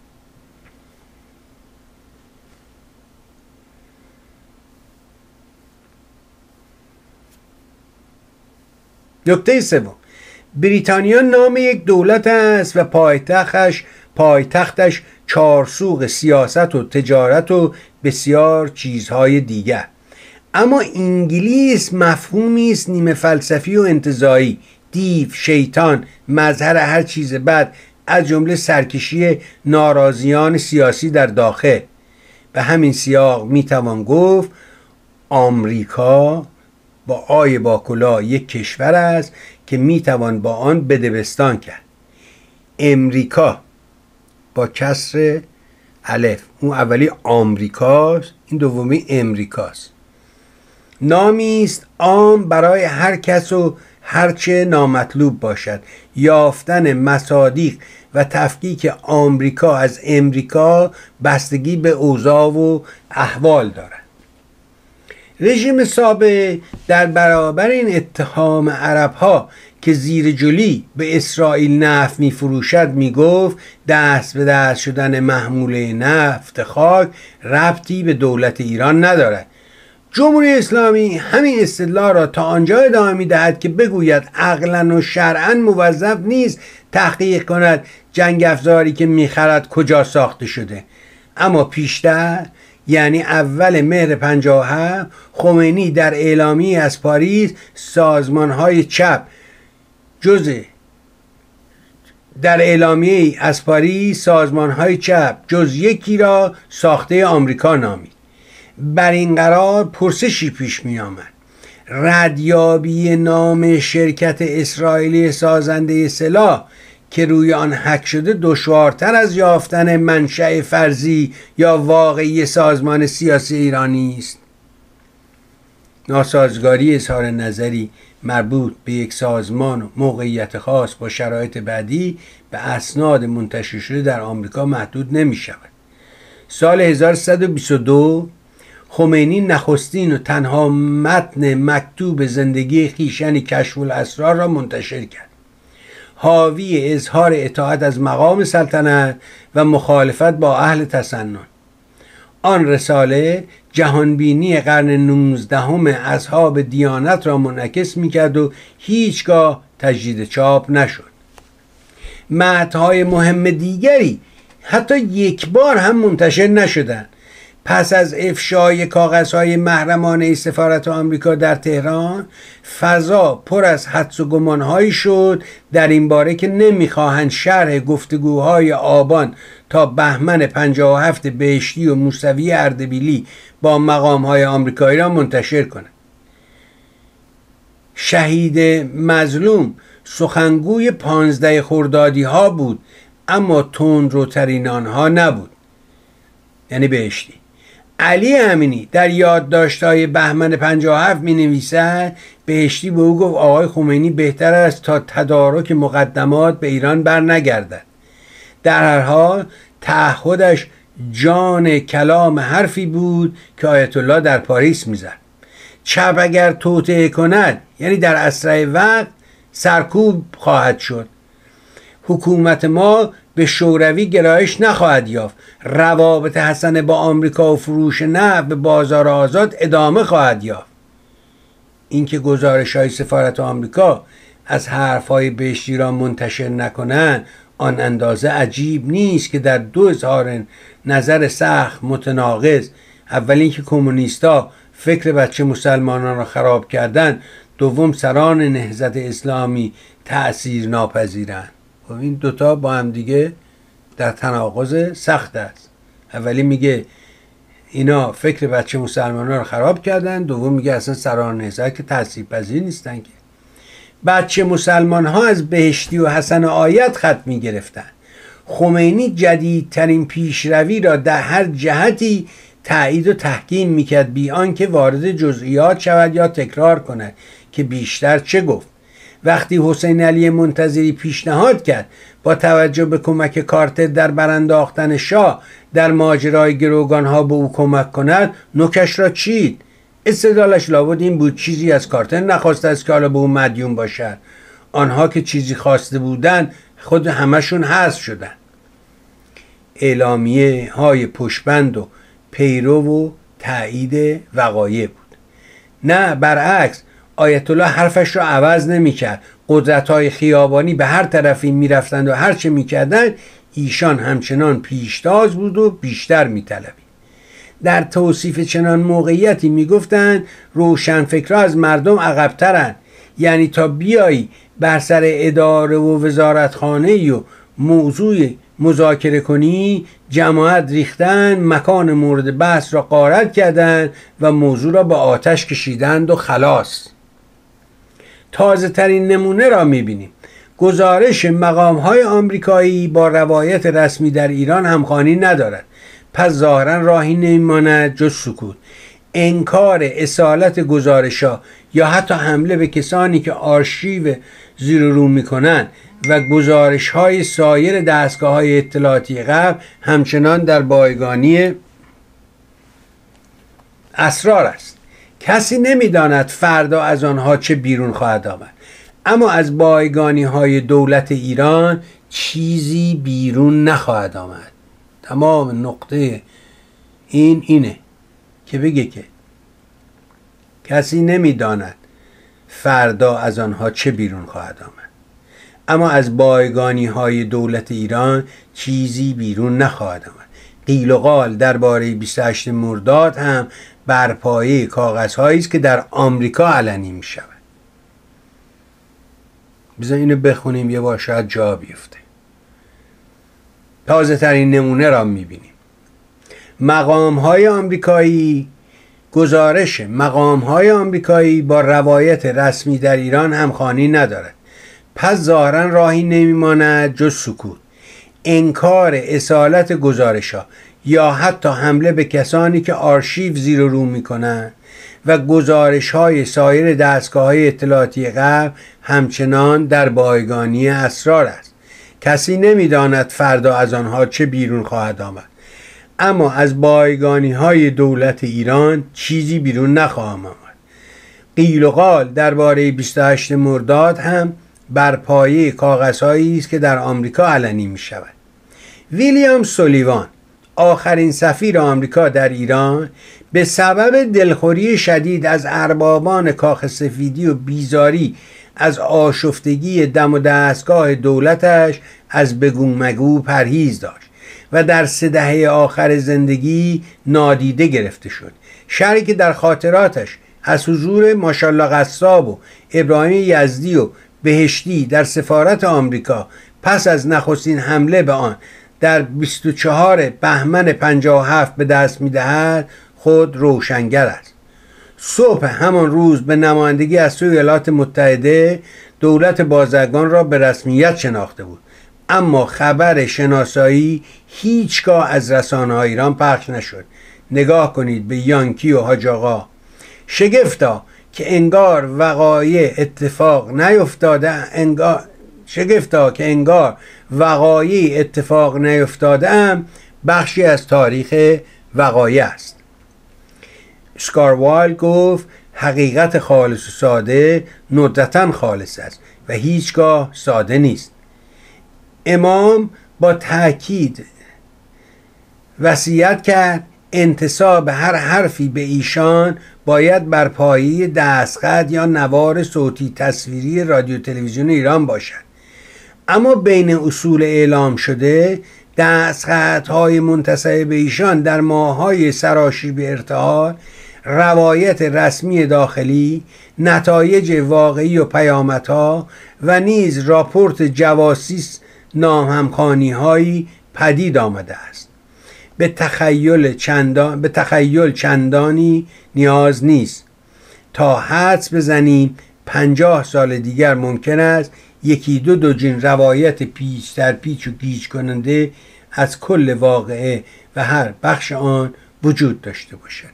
نکته سوم، بریتانیا نام یک دولت است و پایتختش پایتختش چارسوق سیاست و تجارت و بسیار چیزهای دیگر. اما انگلیس مفهومی است نیمه فلسفی و انتزاعی. دیو، شیطان، مظهر هر چیز بد، از جمله سرکشی ناراضیان سیاسی در داخل. به همین سیاق میتوان گفت آمریکا با آی باکلا یک کشور است که میتوان با آن بدبستان کرد. امریکا با کسر الف، اون اولی آمریکاست، این دومی امریکاست. نامی است عام برای هر کس و هرچه نامطلوب باشد. یافتن مصادیق و تفکیک آمریکا از امریکا بستگی به اوضاع و احوال دارد. رژیم سابق در برابر این اتهام عربها که زیر جلی به اسرائیل نفت می فروشد می گفت دست به دست شدن محموله نفت خاک ربطی به دولت ایران ندارد. جمهوری اسلامی همین استدلال را تا آنجا ادامه می دهد که بگوید عقلاً و شرعاً موظف نیست تحقیق کند جنگ افزاری که می خرد کجا ساخته شده. اما پیشتر، یعنی اول مهر پنجاه و هفت، خمینی در اعلامیه از پاریس سازمان‌های چپ جز در اعلامیه از پاریس سازمان‌های چپ جز یکی را ساخته آمریکا نامید. بر این قرار پرسشی پیش می آمد: ردیابی نام شرکت اسرائیلی سازنده سلاح که روی آن حک شده دشوارتر از یافتن منشأ فرضی یا واقعی سازمان سیاسی ایرانی است. ناسازگاری اظهار نظری مربوط به یک سازمان و موقعیت خاص با شرایط بعدی به اسناد منتشر شده در آمریکا محدود نمی شود. سال هزار و سیصد و بیست و دو خمینی نخستین و تنها متن مکتوب زندگی خویشتن کشف الاسرار را منتشر کرد، حاوی اظهار اطاعت از مقام سلطنت و مخالفت با اهل تسنن. آن رساله جهانبینی قرن نوزدهم اصحاب دیانت را منعکس می‌کرد و هیچگاه تجدید چاپ نشد. متن‌های مهم دیگری حتی یک بار هم منتشر نشدند. پس از افشای کاغذهای محرمانه سفارت آمریکا در تهران، فضا پر از حدس و گمانهایی شد در این باره که نمیخواهند شرح گفتگوهای آبان تا بهمن پنجاه و هفت بهشتی و موسوی اردبیلی با مقامهای آمریکایی را منتشر کنند. شهید مظلوم سخنگوی پانزده خردادی ها بود، اما تندروترین آنها نبود، یعنی بهشتی. علی امینی در یادداشت‌های بهمن پنجاه و هفت می نویسد بهشتی به او گفت آقای خمینی بهتر است تا تدارک مقدمات به ایران بر نگردد. در هر حال تعهدش جان کلام حرفی بود که آیت الله در پاریس میزد: چپ اگر توطئه کند، یعنی در اسرع وقت، سرکوب خواهد شد. حکومت ما به شوروی گرایش نخواهد یافت. روابط حسن با آمریکا و فروش نفت به بازار آزاد ادامه خواهد یافت. اینکه گزارش‌های سفارت آمریکا از حرف‌های بهشتی را منتشر نکنند آن اندازه عجیب نیست که در دو اظهار نظر سخت متناقض، اول اینکه کمونیستا فکر بچه مسلمانان را خراب کردند، دوم سران نهضت اسلامی تأثیر ناپذیرند. و این دوتا با هم دیگه در تناقض سخت است. اولی میگه اینا فکر بچه مسلمانان رو خراب کردن، دوم میگه اصلا سران نهضت که تأثیر پذیر نیستن. که بچه مسلمان ها از بهشتی و حسن آیت خط میگرفتن. خمینی جدیدترین پیشروی را در هر جهتی تایید و تحکیم میکرد بی آنکه وارد جزئیات شود یا تکرار کند که بیشتر چه گفت. وقتی حسین علی منتظری پیشنهاد کرد با توجه به کمک کارتر در برانداختن شاه در ماجرای گروگانها به او کمک کند، نوکش را چید. استدلالش لابد این بود چیزی از کارتر نخواسته است که حالا به او مدیون باشد. آنها که چیزی خواسته بودند خود همشون حذف شدند. اعلامیه های پشبند و پیرو و تایید وقایع بود. نه برعکس، آیت الله حرفش را عوض نمی کرد. قدرت‌های خیابانی به هر طرفی می رفتند و هر چه می کردند ایشان همچنان پیشتاز بود و بیشتر می طلبید. در توصیف چنان موقعیتی می گفتند روشنفکرها از مردم عقب‌ترند. یعنی تا بیایی بر سر اداره و وزارتخانه و موضوع مذاکره کنی، جماعت ریختن، مکان مورد بحث را غارت کردند و موضوع را به آتش کشیدند و خلاص. تازه ترین نمونه را میبینیم. گزارش مقام های آمریکایی با روایت رسمی در ایران همخوانی ندارد. پس ظاهرا راهی نمیماند جز سکوت. انکار اصالت گزارش‌ها یا حتی حمله به کسانی که آرشیو زیر و رو میکنند و گزارش های سایر دستگاه های اطلاعاتی قبل همچنان در بایگانی اسرار است. کسی نمیداند فردا از آنها چه بیرون خواهد آمد، اما از بایگانی های دولت ایران چیزی بیرون نخواهد آمد. تمام نقطه این اینه که بگه که کسی نمیداند فردا از آنها چه بیرون خواهد آمد، اما از بایگانی های دولت ایران چیزی بیرون نخواهد آمد. قیل و قال درباره بیست و هشتم مرداد هم بر پایه کاغذهایی است که در آمریکا علنی می شود. بذار اینو بخونیم یه بار شاید جا بیفته. تازه ترین نمونه را میبینیم. مقام های آمریکایی گزارش مقام های آمریکایی با روایت رسمی در ایران همخوانی ندارد. پس ظاهرا راهی نمیماند جز سکوت، انکار اصالت گزارش ها یا حتی حمله به کسانی که آرشیو زیر و رو میکنند و گزارش های سایر دستگاه های اطلاعاتی غرب همچنان در بایگانی اسرار است. کسی نمیداند فردا از آنها چه بیرون خواهد آمد، اما از بایگانی های دولت ایران چیزی بیرون نخواهم آمد. قیل و قال درباره بیست و هشتم مرداد هم بر پایه کاغذهایی است که در آمریکا علنی می شود. ویلیام سولیوان، آخرین سفیر آمریکا در ایران، به سبب دلخوری شدید از اربابان کاخ سفیدی و بیزاری از آشفتگی دم و دستگاه دولتش از بگو مگو پرهیز داشت و در سه دهه آخر زندگی نادیده گرفته شد. شرحی که در خاطراتش از حضور ماشاءالله قصاب و ابراهیم یزدی و بهشتی در سفارت آمریکا پس از نخستین حمله به آن در بیست و چهارم بهمن پنجاه و هفت به دست می‌دهد خود روشنگر است. صبح همان روز به نمایندگی از سوی ایالات متحده دولت بازرگان را به رسمیت شناخته بود، اما خبر شناسایی هیچگاه از رسانه‌های ایران پخش نشد. نگاه کنید به یانکی و حاج آقا. شگفتا که انگار وقایع اتفاق نیفتاده انگار شگفتا که انگار وقایع اتفاق نیفتاده ام بخشی از تاریخ وقایع است. اسکاروال گفت حقیقت خالص و ساده ندرتاً خالص است و هیچگاه ساده نیست. امام با تأکید وصیت کرد انتساب هر حرفی به ایشان باید بر پایه دستخط یا نوار صوتی تصویری رادیو تلویزیون ایران باشد. اما بین اصول اعلام شده دستخط‌های منتسب به ایشان در ماه‌های سراشیب ارتحال، روایت رسمی داخلی، نتایج واقعی و پیامدها و نیز راپورت جواسیس ناهمخوانی‌هایی پدید آمده است. به تخیل چندان به تخیل چندانی نیاز نیست تا حدس بزنیم پنجاه سال دیگر ممکن است یکی دو دوجین روایت پیچ در پیچ و گیج کننده از کل واقعه و هر بخش آن وجود داشته باشد.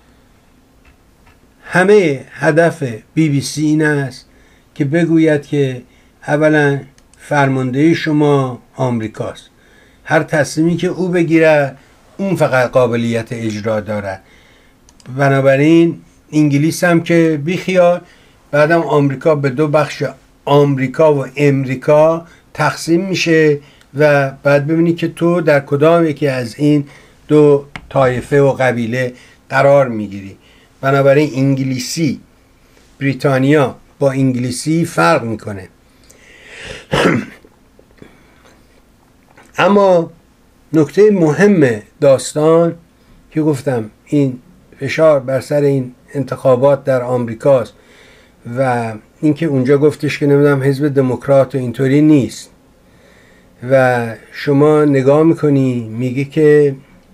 همه هدف بی بی سی این است که بگوید که اولا فرمانده شما آمریکاست، هر تصمیمی که او بگیره اون فقط قابلیت اجرا داره. بنابراین انگلیس هم که بیخیال، بعدم آمریکا به دو بخش آمریکا و امریکا تقسیم میشه و بعد ببینی که تو در کدام یکی از این دو طایفه و قبیله قرار میگیری. بنابراین انگلیسی بریتانیا با انگلیسی فرق میکنه. اما نکته مهم داستان که گفتم این فشار بر سر این انتخابات در آمریکاست و اینکه اونجا گفتش که نمیدونم حزب دموکرات و اینطوری نیست و شما نگاه میکنی میگه که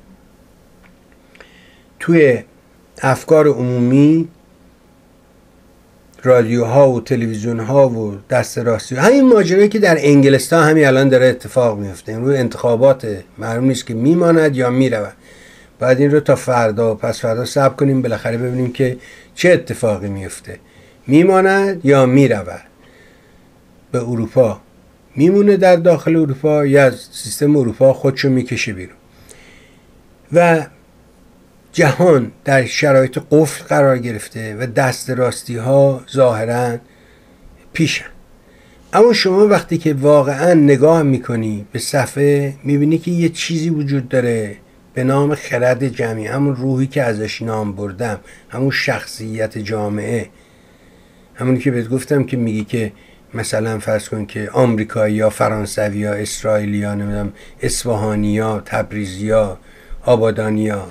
توی افکار عمومی رادیوها و تلویزیونها و دست راستی همین ماجرایی که در انگلستان همین الان داره اتفاق میفته. امروز انتخابات معلوم نیست که میماند یا میرود. بعد این رو تا فردا و پس فردا صبر کنیم بالاخره ببینیم که چه اتفاقی میفته، میماند یا میرود. به اروپا میمونه در داخل اروپا یا از سیستم اروپا خودشو میکشه بیرون و جهان در شرایط قفل قرار گرفته و دست راستی ها ظاهرا پیشن. اما شما وقتی که واقعا نگاه میکنی به صفحه میبینی که یه چیزی وجود داره به نام خرد جمعی، همون روحی که ازش نام بردم، همون شخصیت جامعه، همونی که بهت گفتم که میگی که مثلا فرض کن که آمریکایی ها، فرانسوی ها، اسرائیلی ها، نمیدونم اصفهانی ها، تبریزی ها، آبادانی ها،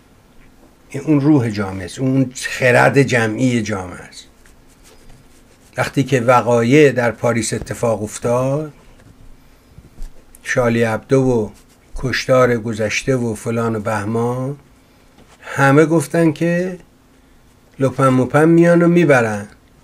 اون روح جامعه است، اون خرد جمعی جامعه است. وقتی که وقایع در پاریس اتفاق افتاد، شارلی ابدو و کشتار گذشته و فلان و بهمان، همه گفتن که لپن مپن میان و میبرن،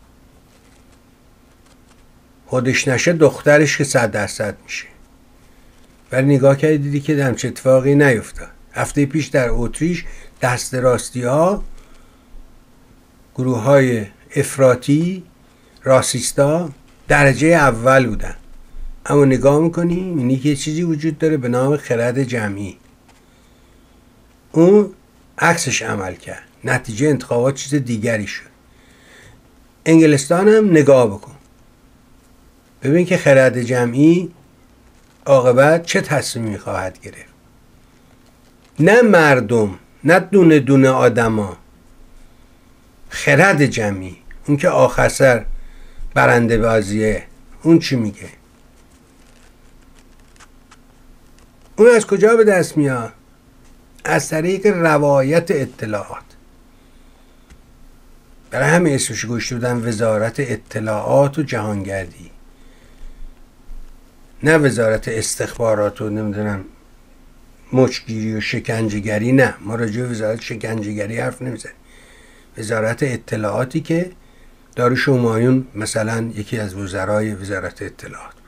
خودش نشه دخترش که صد درصد میشه. ولی نگاه کردی دیدی که همچه اتفاقی نیفتاد. هفته پیش در اتریش دست راستی ها، گروه های افراطی راسیستا درجه اول بودن. اما نگاه میکنی اینی که چیزی وجود داره به نام خرد جمعی، اون عکسش عمل کرد، نتیجه انتخابات چیز دیگری شد. انگلستان هم نگاه بکن ببین که خرد جمعی عاقبت چه تصمیمی خواهد گرفت. نه مردم، نه دونه دونه آدما، خرد جمعی، اون که آخر سر برنده بازیه. اون چی میگه؟ اون از کجا به دست میاد؟ از طریق روایت اطلاعات. برای همه اسمش گوشته بودن وزارت اطلاعات و جهانگردی، نه وزارت استخبارات و نمیدونم مچگیری و شکنجهگری. نه، ما راجع به وزارت شکنجهگری حرف نمیزنیم. وزارت اطلاعاتی که داریوش همایون مثلا یکی از وزرای وزارت اطلاعات بود.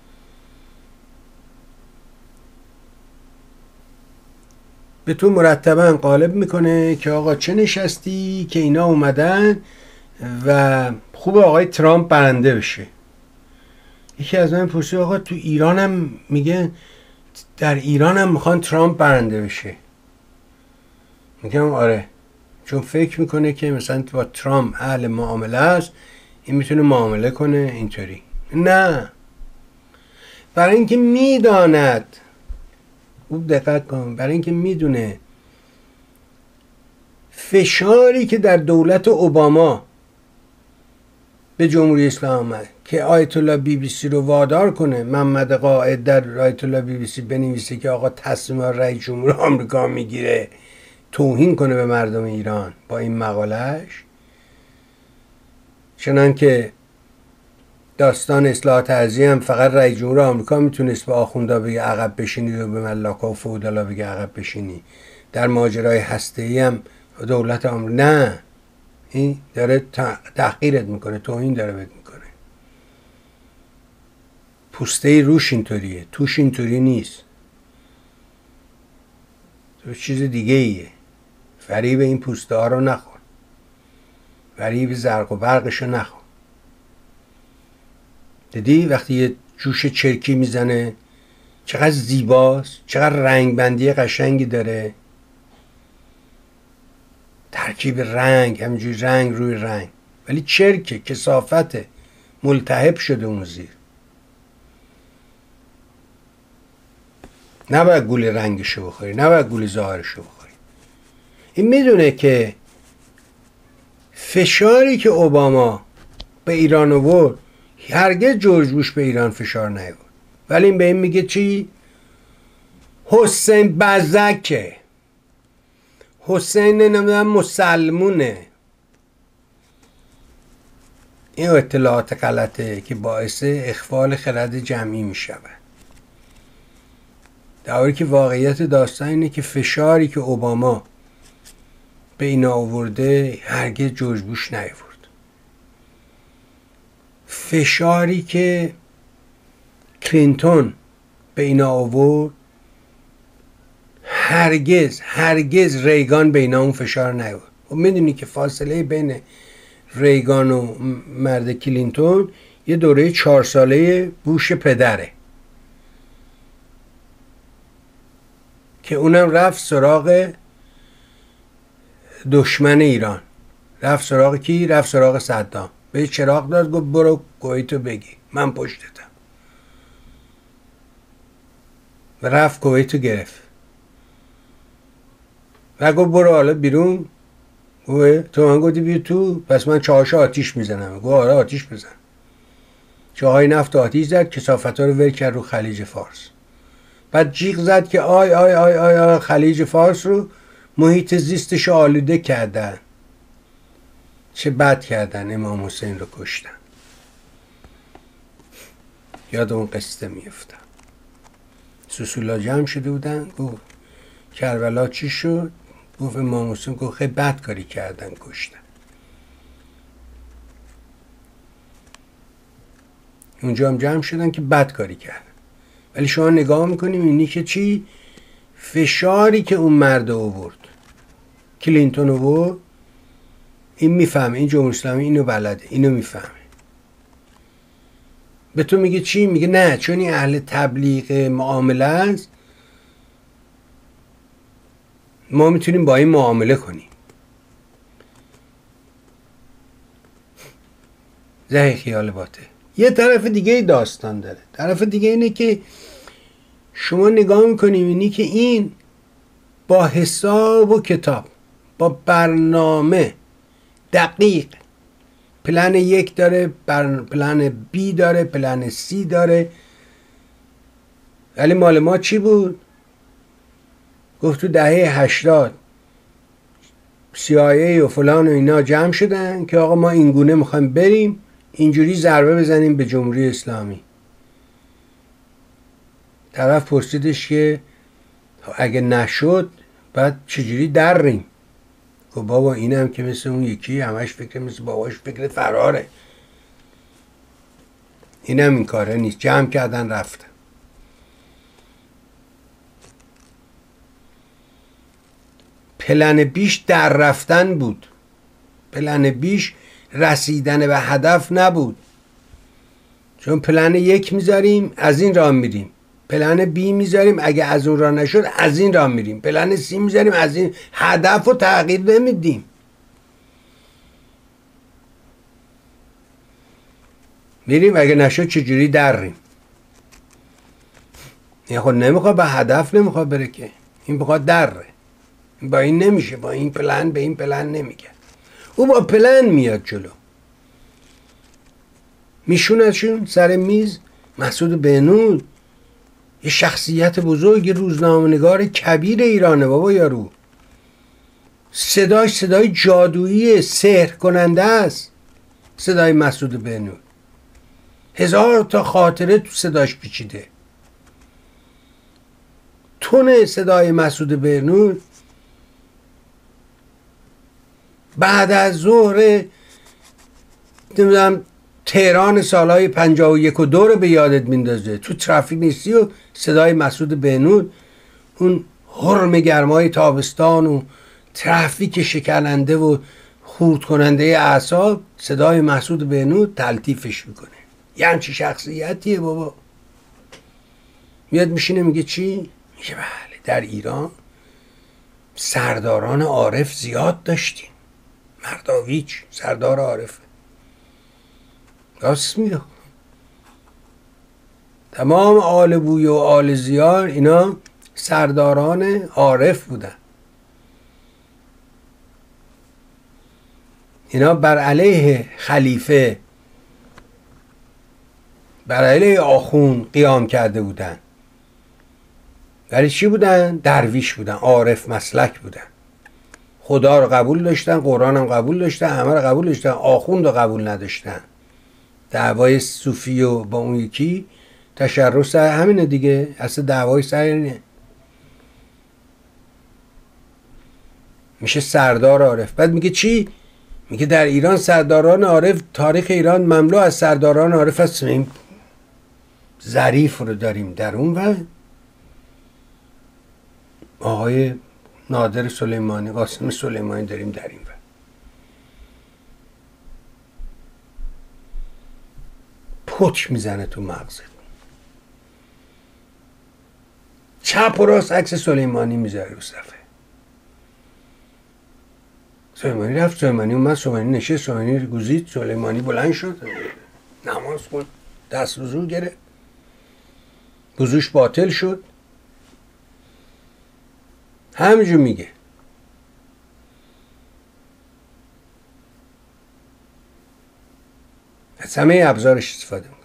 به تو مرتبا قالب میکنه که آقا چه نشستی که اینا اومدن و خوب آقای ترامپ برنده بشه. یکی از من پرسید آقا تو ایران هم میگه در ایران هم میخوان ترامپ برنده بشه. میگم آره، چون فکر میکنه که مثلا با ترامپ اهل معامله است، این میتونه معامله کنه اینطوری. نه، برای اینکه میداند، خوب دقت کن، برای اینکه میدونه فشاری که در دولت اوباما به جمهوری اسلامی آمد که آیت الله بی بی سی رو وادار کنه، محمد قائد در آیت الله بی بی سی بنویسه که آقا تصمیم رئیس جمهور آمریکا میگیره، توهین کنه به مردم ایران با این مقالهش. چنان که داستان اصلاحات ارضی هم فقط رئیس جمهور آمریکا میتونست به آخوندا بگه عقب بشینید و به ملاکا و فئودالا بگه عقب بشینی. در ماجرای هسته‌ای هم دولت آمریکا نه، این داره تحقیرت میکنه، توهین داره بهت میکنه. پوسته روش اینطوریه، توش اینطوری نیست، تو چیز دیگه ایه. فریب این پوسته ها رو نخور، فریب زرق و برقش رو نخور. دیدی وقتی یه جوش چرکی میزنه چقدر زیباست، چقدر رنگبندی قشنگی داره، ترکیب رنگ، همینجوری رنگ روی رنگ، ولی چرکه، کثافته، ملتهب شده اون زیر. نباید گول رنگشو بخوری، نباید گول ظاهرشو بخوری. این میدونه که فشاری که اوباما به ایران آورد، هرگز جورج بوش به ایران فشار نیاورد. ولی این به این میگه چی؟ حسین بزکه، حسین نمیدونم مسلمونه. این اطلاعات غلطه که باعث اخفال خرد جمعی میشود، در حالی که واقعیت داستان اینه که فشاری که اوباما به اینا آورده هرگز جورج بوش نیاورد. فشاری که کلینتون به اینا آورد هرگز هرگز ریگان به اینا اون فشار نیاورد. و میدونی که فاصله بین ریگان و مرد کلینتون یه دوره چهار ساله بوش پدره که اونم رفت سراغ دشمن ایران. رفت سراغ کی؟ رفت سراغ صدام. به چراغ داد، گفت برو کویتو بگی من پشتتم، و رفت کویتو گرفت و گفت برو حالا بیرون. گفت تو من گفتی بیا تو، پس من چاهاشو آتیش میزنم. گفت آره آتیش بزن. چاهای نفت آتیش زد، کثافت ها رو ول کرد رو خلیج فارس. بعد جیغ زد که آی آی آی آی, آی خلیج فارس رو محیط زیستش آلوده کردن، چه بد کردن، امام حسین رو کشتن. یاد اون قصه میفتم. سوسولا جمع شده بودن، گفت کربلا چی شد؟ گفت امام حسین. گفت خیلی بد کاری کردن، کشتن. اونجا هم جمع شدن که بد کاری کردن. ولی شما نگاه میکنیم اینی که چی؟ فشاری که اون مرد آورد، کلینتون آورد، این میفهمه، این جمهوری اسلامی اینو بلده، اینو میفهمه. به تو میگه چی؟ میگه نه چون این اهل تبلیغ معامله است، ما میتونیم با این معامله کنیم. زهی خیال باطل. یه طرف دیگه داستان داره. طرف دیگه اینه که شما نگاه میکنیم اینی که این با حساب و کتاب، با برنامه دقیق، پلن یک داره، پلن بی داره، پلن سی داره. ولی مال ما چی بود؟ گفت تو دهه هشتاد سی آی ای و فلان و اینا جمع شدن که آقا ما اینگونه میخوایم بریم، اینجوری ضربه بزنیم به جمهوری اسلامی. طرف پرسیدش که اگه نشد بعد چجوری دریم؟ گفت بابا اینم که مثل اون یکی همش فکر مثل باباش فکر فراره، اینم این کاره نیست. جمع کردن رفتن. پلن بیش در رفتن بود. پلن بیش رسیدن به هدف نبود. چون پلن یک میذاریم از این راه میریم، پلن بی میذاریم اگه از اون راه نشد از این راه میریم، پلن سی میذاریم از این. هدف رو تغییر نمیدیم. میریم اگه نشد چجوری دریم. این خود نمیخواد به هدف نمیخواد بره که، این بخواد دره. با این نمیشه، با این پلن به این پلن نمیگه. او با پلن میاد جلو. میشونشون سر میز. مسعود بهنود یه شخصیت بزرگ، یه روزنامه‌نگار کبیر ایرانه بابا یارو. صداش صدای جادویی، سحر کننده است صدای مسعود بهنود. هزار تا خاطره تو صداش پیچیده. تون صدای مسعود بهنود بعد از ظهر نمیدونم تهران سالهای پنجاه و یک و دو رو به یادت میندازه. تو ترافیک نیستی و صدای مسعود بهنود، اون حرم گرمای تابستان و ترافیک شکننده و خورد کننده اعصاب، صدای مسعود بهنود تلطیفش میکنه. یه همچی شخصیتیه بابا. میاد میشینه میگه چی؟ میگه بله در ایران سرداران عارف زیاد داشتیم. مرداویچ سردار عارفه. راست میگه. تمام آل بوی و آل زیار اینا سرداران عارف بودن. اینا بر علیه خلیفه، بر علیه آخوند قیام کرده بودن. ولی چی بودن؟ درویش بودن، عارف مسلک بودن. خدا رو قبول داشتن، قرآن هم قبول داشتن، همه رو قبول داشتن، آخوند رو قبول نداشتن. دعوای صوفی و با اون یکی تشرع سر همینه دیگه. اصلا دعوای سر اینه. میشه سردار عارف. بعد میگه چی؟ میگه در ایران سرداران عارف، تاریخ ایران مملو از سرداران عارف هست. این ظریف رو داریم در اون و آقای نادر سلیمانی، قاسم سلیمانی داریم در این و پوچ میزنه تو مغزت. چپ و راست عکس سلیمانی میذاره رو صفحه. سلیمانی رفت، سلیمانی اومد، سلیمانی نشست، سلیمانی گوزید، سلیمانی بلند شد، نماز خود دست وضو گرفت، وضوش باطل شد. همینجور میگه. از همه ابزارش استفاده میکنه.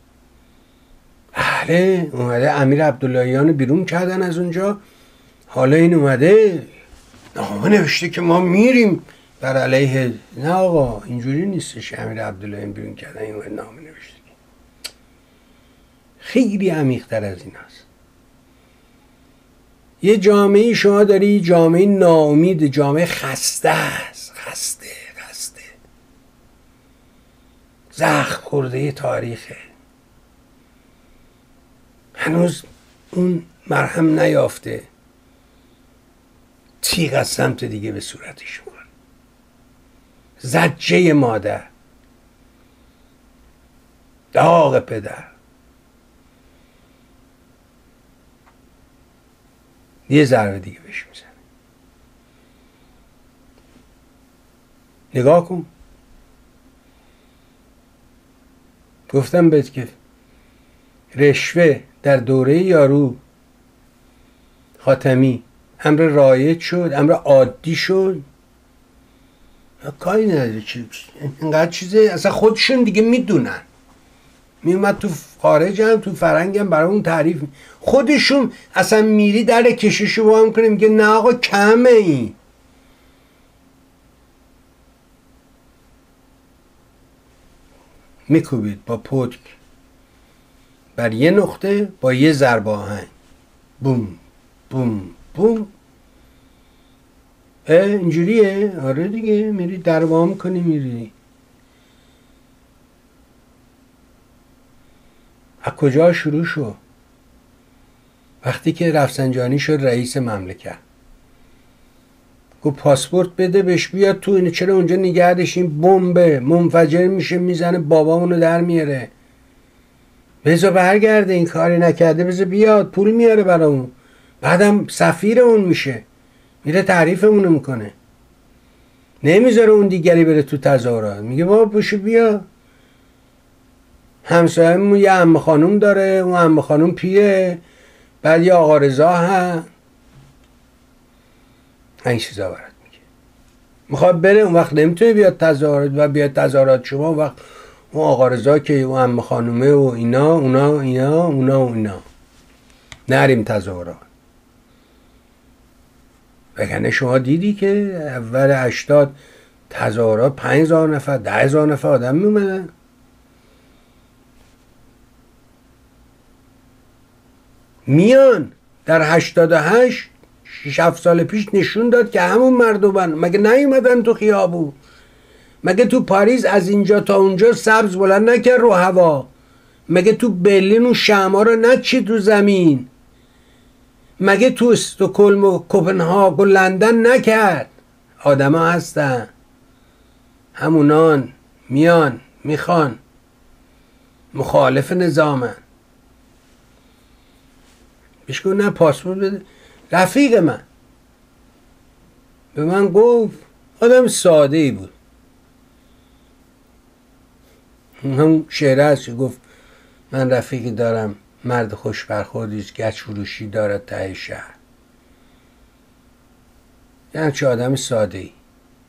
بله اومده امیر عبداللهیان بیرون کردن از اونجا. حالا این اومده نامه نوشته که ما میریم بر علیه. نه آقا اینجوری نیستش. امیر عبداللهیان بیرون کردن این اومده نامه نوشته. خیلی عمیق‌تر از این هست. یه جامعه شما داری، جامعه ناامید، جامعه خسته است، خسته خسته زخم خورده تاریخه، هنوز اون مرهم نیافته، تیغ از سمت دیگه به صورتش می‌کنه، زجه مادر، داغ پدر، یه ضربه دیگه بهش میزنه. نگاه کن، گفتم بهت که رشوه در دوره یارو خاتمی امر رایج شد، امر عادی شد، کاری نداره، اینقدر چیزه اصلا خودشون دیگه میدونن. میومد تو خارج هم تو فرنگ هم برای اون تعریف، خودشون اصلا میری در کششو با هم کنیم میگه نه آقا کمه این. میکوبید با پتک بر یه نقطه با یه ضربه آهنگ، بوم بوم بوم. اه اینجوریه؟ آره دیگه، میری دربام کنی میری. از کجا شروع شد؟ وقتی که رفسنجانی شد رئیس مملکت، گفت پاسپورت بده بهش بیاد تو، اینو چرا اونجا نگه داشتین؟ بمبه منفجر میشه میزنه بابامونو در میاره، بذار برگرده، این کاری نکرده بذار بیاد پول میاره برامون، بعدم سفیر اون میشه، میره تعریفمونو میکنه، نمیذاره اون دیگری بره تو تظاهرات، میگه بابا پوشو بیا. همسایه‌مون یه عمه خانوم داره، اون عمه خانوم پیره، بعد یه آقا رضا هم این چیزا برات میگه، میخواد بره، اون وقت نمیتونه بیاد تظاهرات و بیاد تظاهرات شما، اون وقت اون آقا رضا که اون عمه خانومه و اینا اونا اینا اونا و اینا نریم تظاهرات. وگرنه شما دیدی که اول هشتاد تظاهرات پنج هزار نفر ده هزار نفر آدم میومدن. میان در هشتاد و هشت شش هفت سال پیش نشون داد که همون مردمان مگه نیومدن تو خیابون؟ مگه تو پاریس از اینجا تا اونجا سبز بلند نکرد رو هوا؟ مگه تو برلین اون شمعا رو نچید رو زمین؟ مگه تو استکهلم و کوپنهاگ و لندن نکرد؟ آدما هستن، همونان میان میخوان، مخالف نظامن. بهش گفت نه پاسپورت بده. رفیق من به من گفت، آدم ساده ای بود، همون شعره هست که گفت من رفیقی دارم مرد خوش برخوردیست گچ فروشی دارد ته شهر. یعنی چه آدم ساده ای،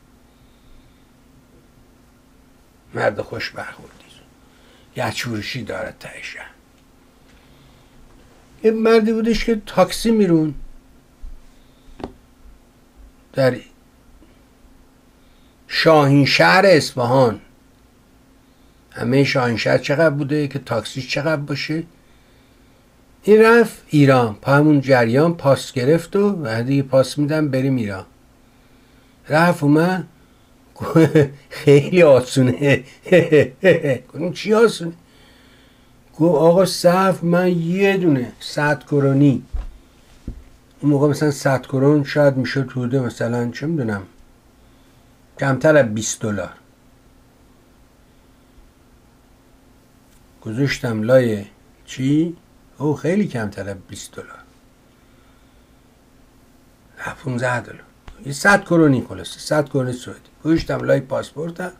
مرد خوش برخوردیست گچ فروشی دارد ته شهر. یه مردی بودش که تاکسی میرون در شاهین شهر اصفهان. همه شاهین شهر چقدر بوده که تاکسی چقدر باشه؟ این رفت ایران، پا همون جریان پاس گرفت و بعدی پاس میدم بریم ایران. رفت اومد خیلی آسونه. گفتم چی آسونه؟ گفت آقا صف من یه دونه صد کرونی، اون موقع مثلا صد کرون شاید میشد توده مثلا چه میدونم کمتر از بیست دلار. گذاشتم لای چی؟ او خیلی کمتر از بیست دلار، پونزده دلار، یه صد کرونی خلاصه، صد کرونی سعودی. گذاشتم لای پاسپورتم،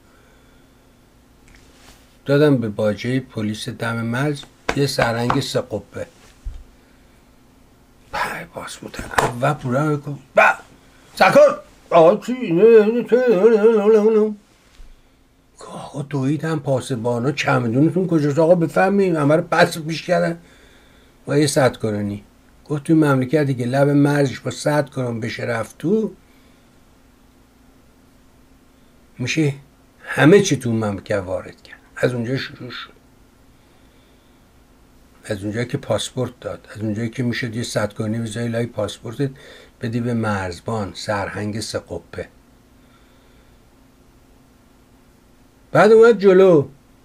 دادم به باجه پلیس دم مرز، یه سرنگ سه قبه پای پاسپورت اول پورا بکن با سکر آقا چی آقا دویدم پاسبانا چمدونتون کجاست آقا بفهمیم، همه رو پس پیش کردن با یه صد کرونی. گفت توی مملکتی که لب مرزش با صد کرون بشه رفت تو، میشه همه چی تو مملکت وارد کرد. از اونجا شروع شد. از اونجایی که پاسپورت داد، از اونجایی که میشد یه صدگانی ویزای لای پاسپورتت بدی به مرزبان سرهنگ سه قپه. بعد اومد جلو،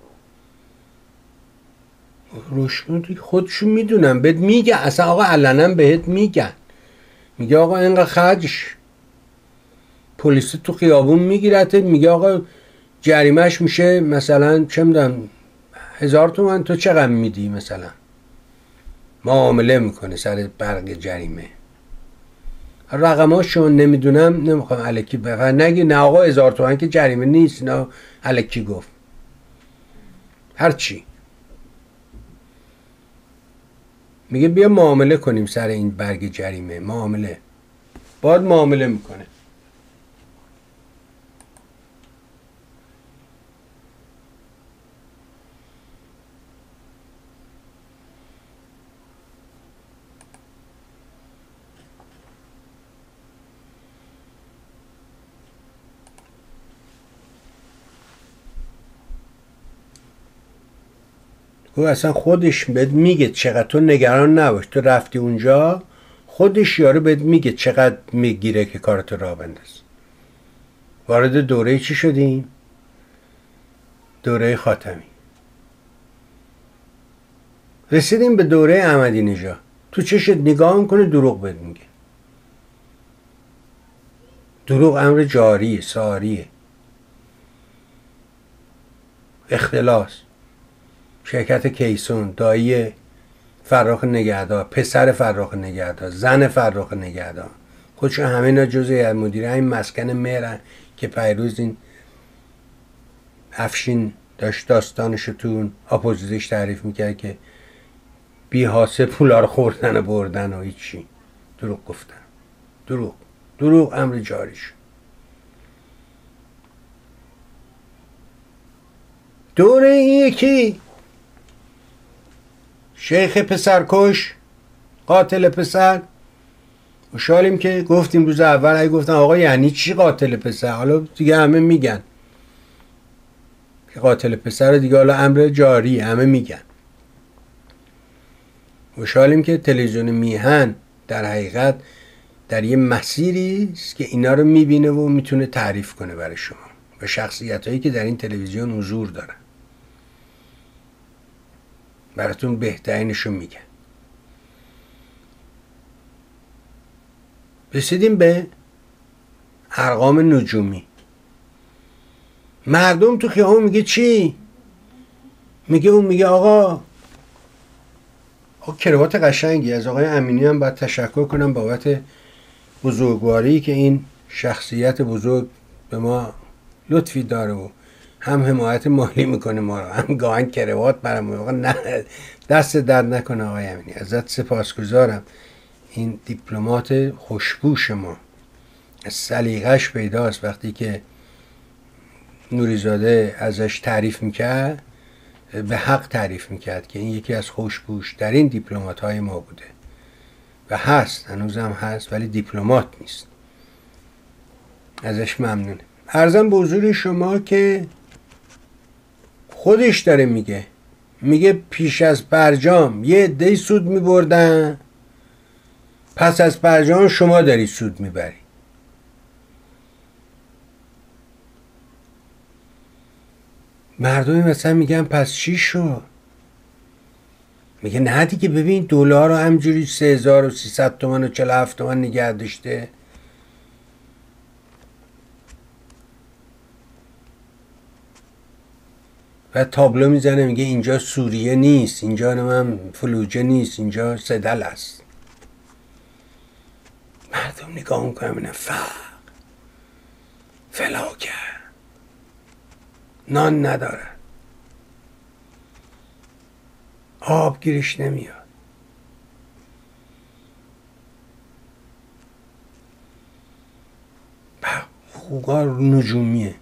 روش خودشون میدونم بهت میگه، اصلا آقا علنا بهت میگن، میگه آقا اینقدر خرجش، پلیس تو خیابون میگیرته، میگه آقا جریمهش میشه مثلا چه میدونم هزار تومن، تو چقدر میدی مثلا، معامله میکنه سر برق جریمه. رقماشو نمیدونم، نمیخوام الکی بفر نگی نه آقا هزار تومن که جریمه نیست، نه الکی گفت هرچی. میگه بیا معامله کنیم سر این برگ جریمه، معامله باید معامله میکنه. او اصلا خودش بهت میگه چقدر، تو نگران نباش، تو رفتی اونجا خودش یارو بهت میگه چقدر میگیره که کارتو راه بنداز. وارد دوره چی شدیم؟ دوره خاتمی. رسیدیم به دوره احمدی نژاد. تو چشت نگاه میکنه دروغ بهت میگه. دروغ امر جاریه، ساریه، اختلاس. شرکت کیسون، دایی فرخ نگهدار، پسر فرخ نگهدار، زن فرخ نگهدار، خودشون همه اینا جزء مدیره این مسکن مهرن که پیروز این افشین داشت داستانشو تو اون اپوزیتش تعریف میکرد که بی حاسه پولا رو خوردن و بردن و هیچی، دروغ گفتن، دروغ دروغ امر جاریش. دوره این یکی شیخ پسرکش، قاتل پسر. خوشحالیم که گفتیم روز اول، اگه گفتن آقا یعنی چی قاتل پسر، حالا دیگه همه میگن که قاتل پسر دیگه، حالا امر جاری همه میگن. خوشحالیم که تلویزیون میهن در حقیقت در یه مسیری است که اینا رو میبینه و میتونه تعریف کنه برای شما و شخصیت هایی که در این تلویزیون حضور دارن براتون بهترینشو میگن. رسیدیم به ارقام نجومی. مردم تو خیابون میگه چی؟ میگه اون میگه آقا کراوات قشنگی. از آقای امینی هم باید تشکر کنم بابت بزرگواری که این شخصیت بزرگ به ما لطفی داره و هم حمایت مالی میکنه ما رو، هم گاهن کراوات برام. آقا نه دست درد نکنه آقای امینی، ازت سپاسگزارم. این دیپلمات خوشبوش ما سلیقش پیداست. وقتی که نوریزاده ازش تعریف میکرد به حق تعریف میکرد که این یکی از خوشبوش در این دیپلمات های ما بوده و هست، هنوزم هست، ولی دیپلمات نیست. ازش ممنونه. عرضم به حضور شما که خودش داره میگه، میگه پیش از برجام یه عده‌ای سود میبردن، پس از برجام شما داری سود میبری. مردمی مثلا میگن پس چی شد؟ میگه نه دیگه، ببین دلار رو همجوری سه هزار و سیصد تومن و چهل و هفت تومن نگه داشته. و تابلو میزنه میگه اینجا سوریه نیست، اینجا نمیم فلوجه نیست، اینجا سدل است. مردم نگاه میکنم اینه فقر، فلاکت، نان نداره، آب گیرش نمیاد. خوگار نجومیه.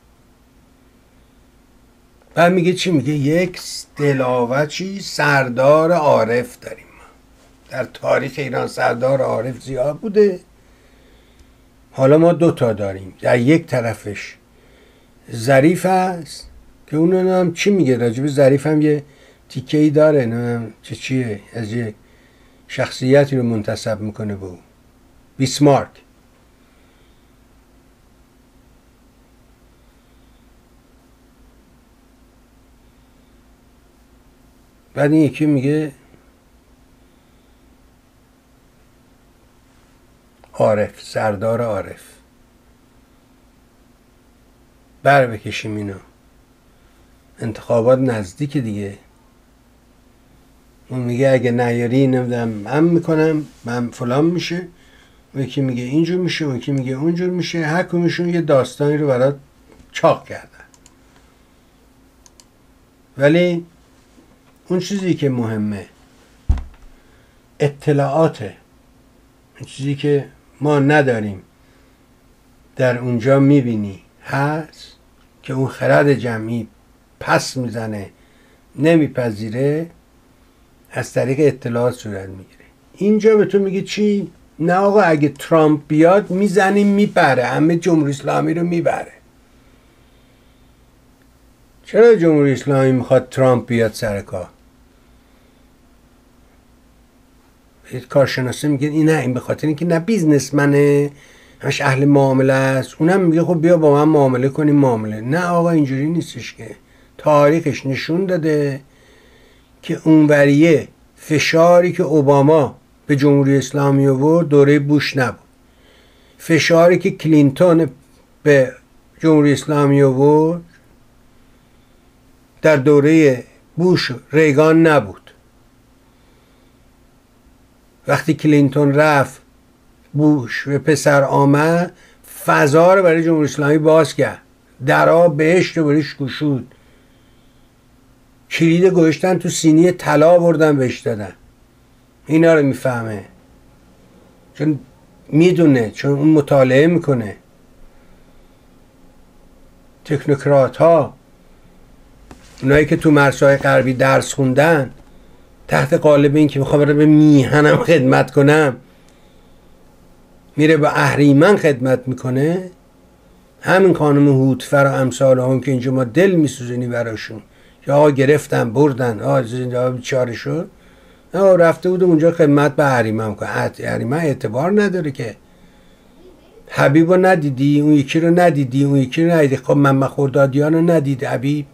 بعد میگه چی؟ میگه یک دلاوچی سردار عارف داریم ما. در تاریخ ایران سردار عارف زیاد بوده، حالا ما دوتا داریم. در یک طرفش ظریف هست که اون هم چی میگه راجب ظریف هم یه تیکه ای داره، نه چه چیه، از یک شخصیتی رو منتسب میکنه به او. بیسمارک. بعد این یکی میگه عارف، سردار عارف. بر بکشیم اینو، انتخابات نزدیک دیگه. اون میگه اگه نیاری نمیدونم من میکنم، من فلان میشه. اون یکی میگه اینجور میشه، اون یکی میگه اونجور میشه. هر کدومشون یه داستانی رو برات چاق کردن. ولی اون چیزی که مهمه اطلاعاته. اون چیزی که ما نداریم در اونجا میبینی هست که اون خرد جمعی پس میزنه، نمیپذیره، از طریق اطلاعات صورت میگیره. اینجا به تو میگه چی؟ نه آقا اگه ترامپ بیاد میزنیم میبره، همه جمهوری اسلامی رو میبره. چرا جمهوری اسلامی میخواد ترامپ بیاد سر کار؟ کارشناسه میگه این نه، این به خاطر اینکه نه بیزنسمنه، همش اهل معامله است. اونم میگه خب بیا با من معامله کنیم. معامله نه آقا، اینجوری نیستش که. تاریخش نشون داده که اونوریه فشاری که اوباما به جمهوری اسلامی آورد دوره بوش نبود. فشاری که کلینتون به جمهوری اسلامی آورد در دوره بوش ریگان نبود. وقتی کلینتون رفت، بوش و پسر آمد، فضا رو برای جمهوری اسلامی باز کرد، درها بهشت رو بهش گشود، کلید گوشتن تو سینی طلا بردن بهش دادن. اینا رو میفهمه، چون میدونه، چون اون مطالعه میکنه. تکنوکرات ها، اونایی که تو مرزهای غربی درس خوندن، تحت قالب این که میخوام به میهنم خدمت کنم، میره به اهریمن خدمت میکنه. همین خانم هوتفر و امثال هم که اینجا ما دل میسوزنی براشون، یا آقا گرفتن بردن، آقا زنده بیچاره شد، آقا رفته بودم اونجا خدمت به اهریمن کنه. اهریمن اعتبار نداره که. حبیب رو ندیدی، اون یکی رو ندیدی، اون یکی رو ندیدی. خب محمد خردادیان رو ندید حبیب.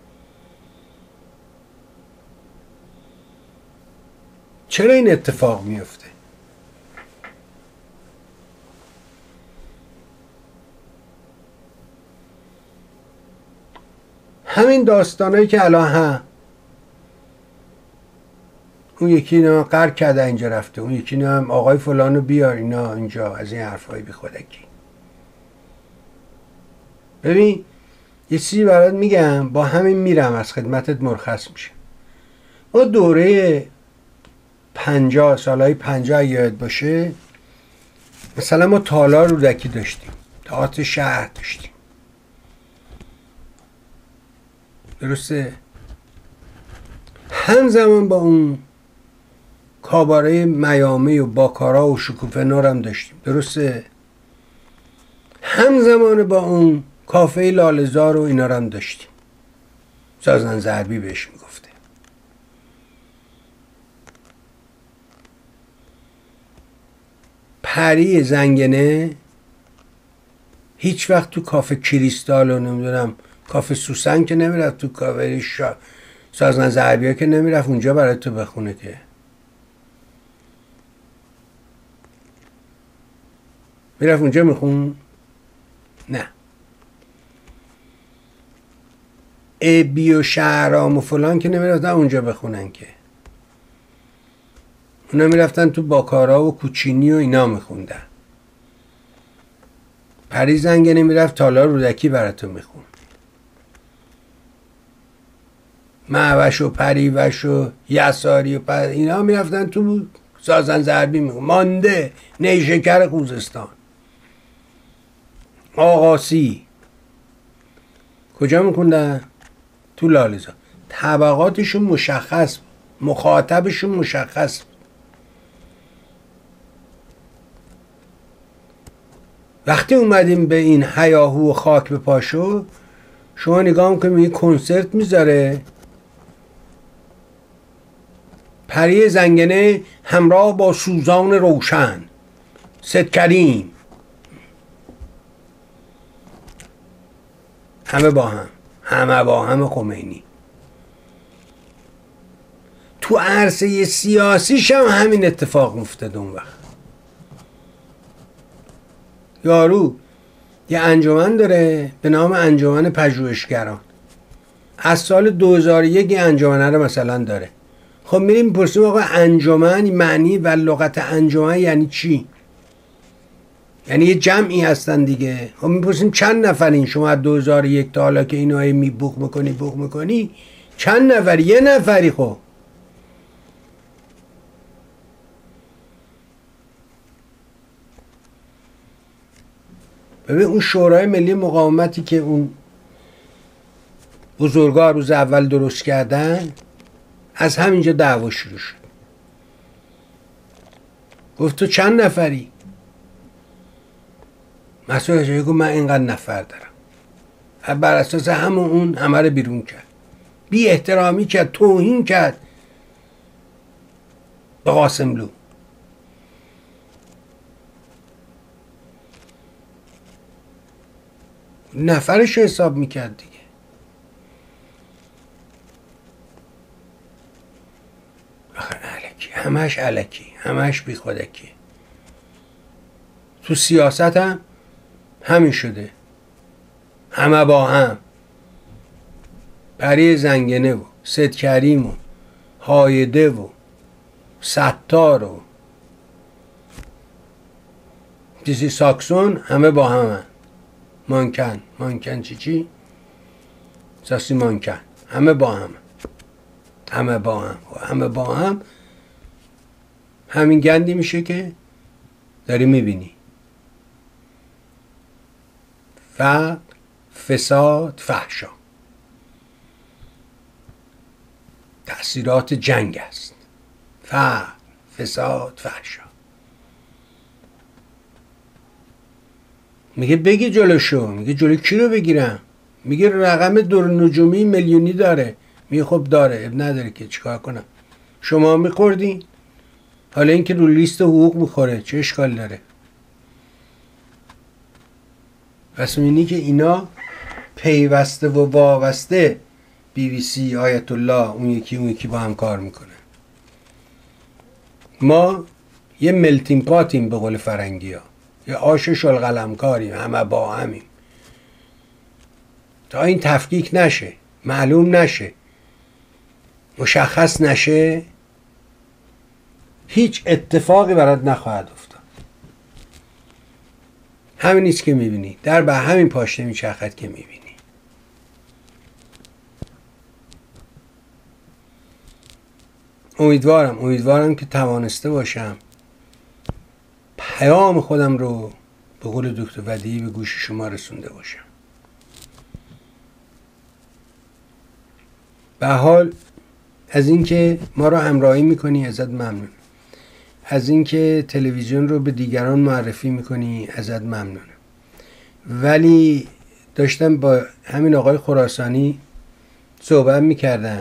چرا این اتفاق میفته؟ همین داستانایی که الان هم اون یکی اینا قرق کرده اینجا رفته، اون یکی اینا هم آقای فلانو بیار اینا اینجا، از این حرفای بی خودکی. ببین یه چیزی برات میگم، با همین میرم از خدمتت مرخص میشه. ما دوره پنجاه سالهای پنجاه یاد باشه، مثلا ما تالار رودکی داشتیم، تئاتر شهر داشتیم، درسته؟ همزمان با اون کاباره میامی و باکارا و شکوفه نور هم داشتیم، درسته؟ همزمان با اون کافه لاله‌زار و اینا هم داشتیم، سازن ضربی بهش میگفته. پری زنگنه هیچ وقت تو کافه کریستال و نمیدونم کافه سوسن که نمیرفت، تو کافه شا... سازن ضربی ها که نمیرفت اونجا برای تو بخونه که. میرفت اونجا میخون؟ نه. ابی و شهرام و فلان که نمیرفتن اونجا بخونن که. اونا میرفتن تو باکارا و کوچینی و اینا میخوندن. پری زنگنه میرفت تالار رودکی براتون میخون. معوش و پریوش و یساری و پری اینا میرفتن تو سازن ضربی میخون. مانده، نیشکر خوزستان، آقاسی کجا میخوندن؟ تو لاله‌زار. طبقاتشون مشخص، مخاطبشون مشخص. وقتی اومدیم به این هیاهو و خاک به پاشو، شما نگاه میکنیم این کنسرت میذاره، پری زنگنه همراه با سوزان روشن، سید کریم، همه با هم، همه با هم خمینی. تو عرصه سیاسیش هم همین اتفاق مفتد. اون وقت یارو یه انجمن داره به نام انجمن پژوهشگران، از سال دو هزار و یک این انجمن رو مثلا داره. خب میریم میپرسیم آقا انجمن معنی و لغت انجمن یعنی چی؟ یعنی یه جمعی هستن دیگه. خب میپرسیم چند نفرین شما از دو هزار و یک تا حالا که اینو می بوق میکنی بوق میکنی چند نفری؟ یه نفری. خب ببین اون شورای ملی مقاومتی که اون بزرگا روز اول درست کردن، از همینجا دعوا شروع شد. گفت تو چند نفری؟ مسئول جایی گفت من اینقدر نفر دارم. بر اساس همون اون همه رو بیرون کرد، بی احترامی کرد، توهین کرد به قاسملو. نفرش رو حساب میکرد دیگه. آخر علکی، همش علکی، همش بی خودکی. تو سیاست هم همین شده، همه با هم. پری زنگنه و سید کریم و هایده و ستار و دیزی ساکسون همه با هم هم. مانکن مانکن چی چی؟ ساسی مانکن همه با هم، همه با هم و همه با هم. همین گندی میشه که داری میبینی. فقر، فساد، فحشا تأثیرات جنگ است. فقر، فساد، فحشا. میگه بگی جلوشو. میگه جلو کی رو بگیرم؟ میگه رقم دور نجومی میلیونی داره. میگه خب داره، اب نداره که چیکار کنم؟ شما میخوردین؟ حالا اینکه رو لیست حقوق میخوره چه اشکال داره؟ پس می‌بینی که اینا پیوسته و وابسته، بی بی سی، آیت الله، اون یکی اون یکی با هم کار میکنه. ما یه ملتین پاتیم به قول فرنگی ها، یه آش شلقلم کاریم، همه با همیم. تا این تفکیک نشه، معلوم نشه، مشخص نشه، هیچ اتفاقی برات نخواهد افتاد. همین نیست که میبینی، در به همین پاشنه میچرخد که میبینی. امیدوارم امیدوارم که توانسته باشم پیام خودم رو به قول دکتر ودیعی به گوش شما رسونده باشم. به حال از اینکه ما رو همراهی میکنی ازت ممنون. از اینکه تلویزیون رو به دیگران معرفی میکنی ازت ممنونم. ولی داشتم با همین آقای خراسانی صحبت میکردم،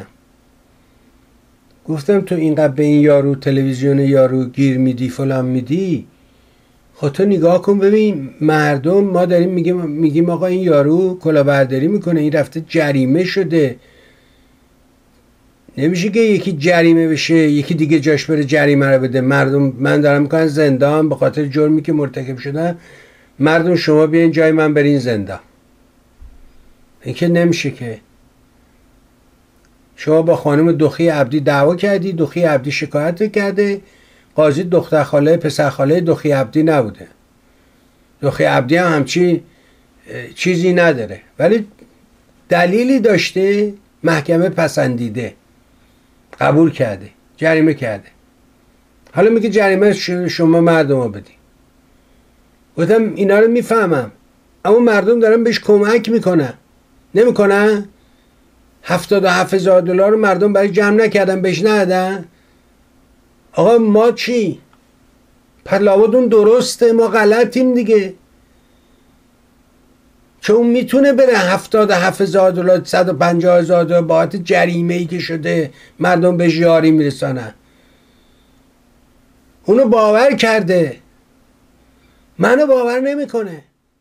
گفتم تو اینقدر به این یارو تلویزیون یارو گیر میدی فلان میدی، خب تو نگاه کن ببین مردم، ما داریم میگیم میگیم آقا این یارو کلاهبرداری میکنه، این رفته جریمه شده. نمیشه که یکی جریمه بشه یکی دیگه جاش بره جریمه رو بده. مردم من دارم میکنن زندان به خاطر جرمی که مرتکب شدن، مردم شما بیاین جای من برین زندان. این که نمیشه که. شما با خانم دخی عبدی دعوا کردی، دخی عبدی شکایت کرده، قاضی دختر خاله پسر خاله دخی عبدی نبوده. دخی عبدی هم همچی چیزی نداره ولی دلیلی داشته، محکمه پسندیده، قبول کرده، جریمه کرده. حالا میگه جریمه شما مردم ها بدی. گفتم اینا رو میفهمم، اما مردم دارن بهش کمک میکنن. نمیکنن؟ هفتاد و هفت هزار دلار رو مردم برای جمع نکردن بهش ندادن. آقا ما چی؟ پر لابد اون درسته، ما غلطیم دیگه. چون اون میتونه بره هفتاد و هفت هزار دلار صد و پنجاه هزار دلار باعث جریمه ای که شده مردم بهش یاری میرسانن. اونو باور کرده، منو باور نمیکنه.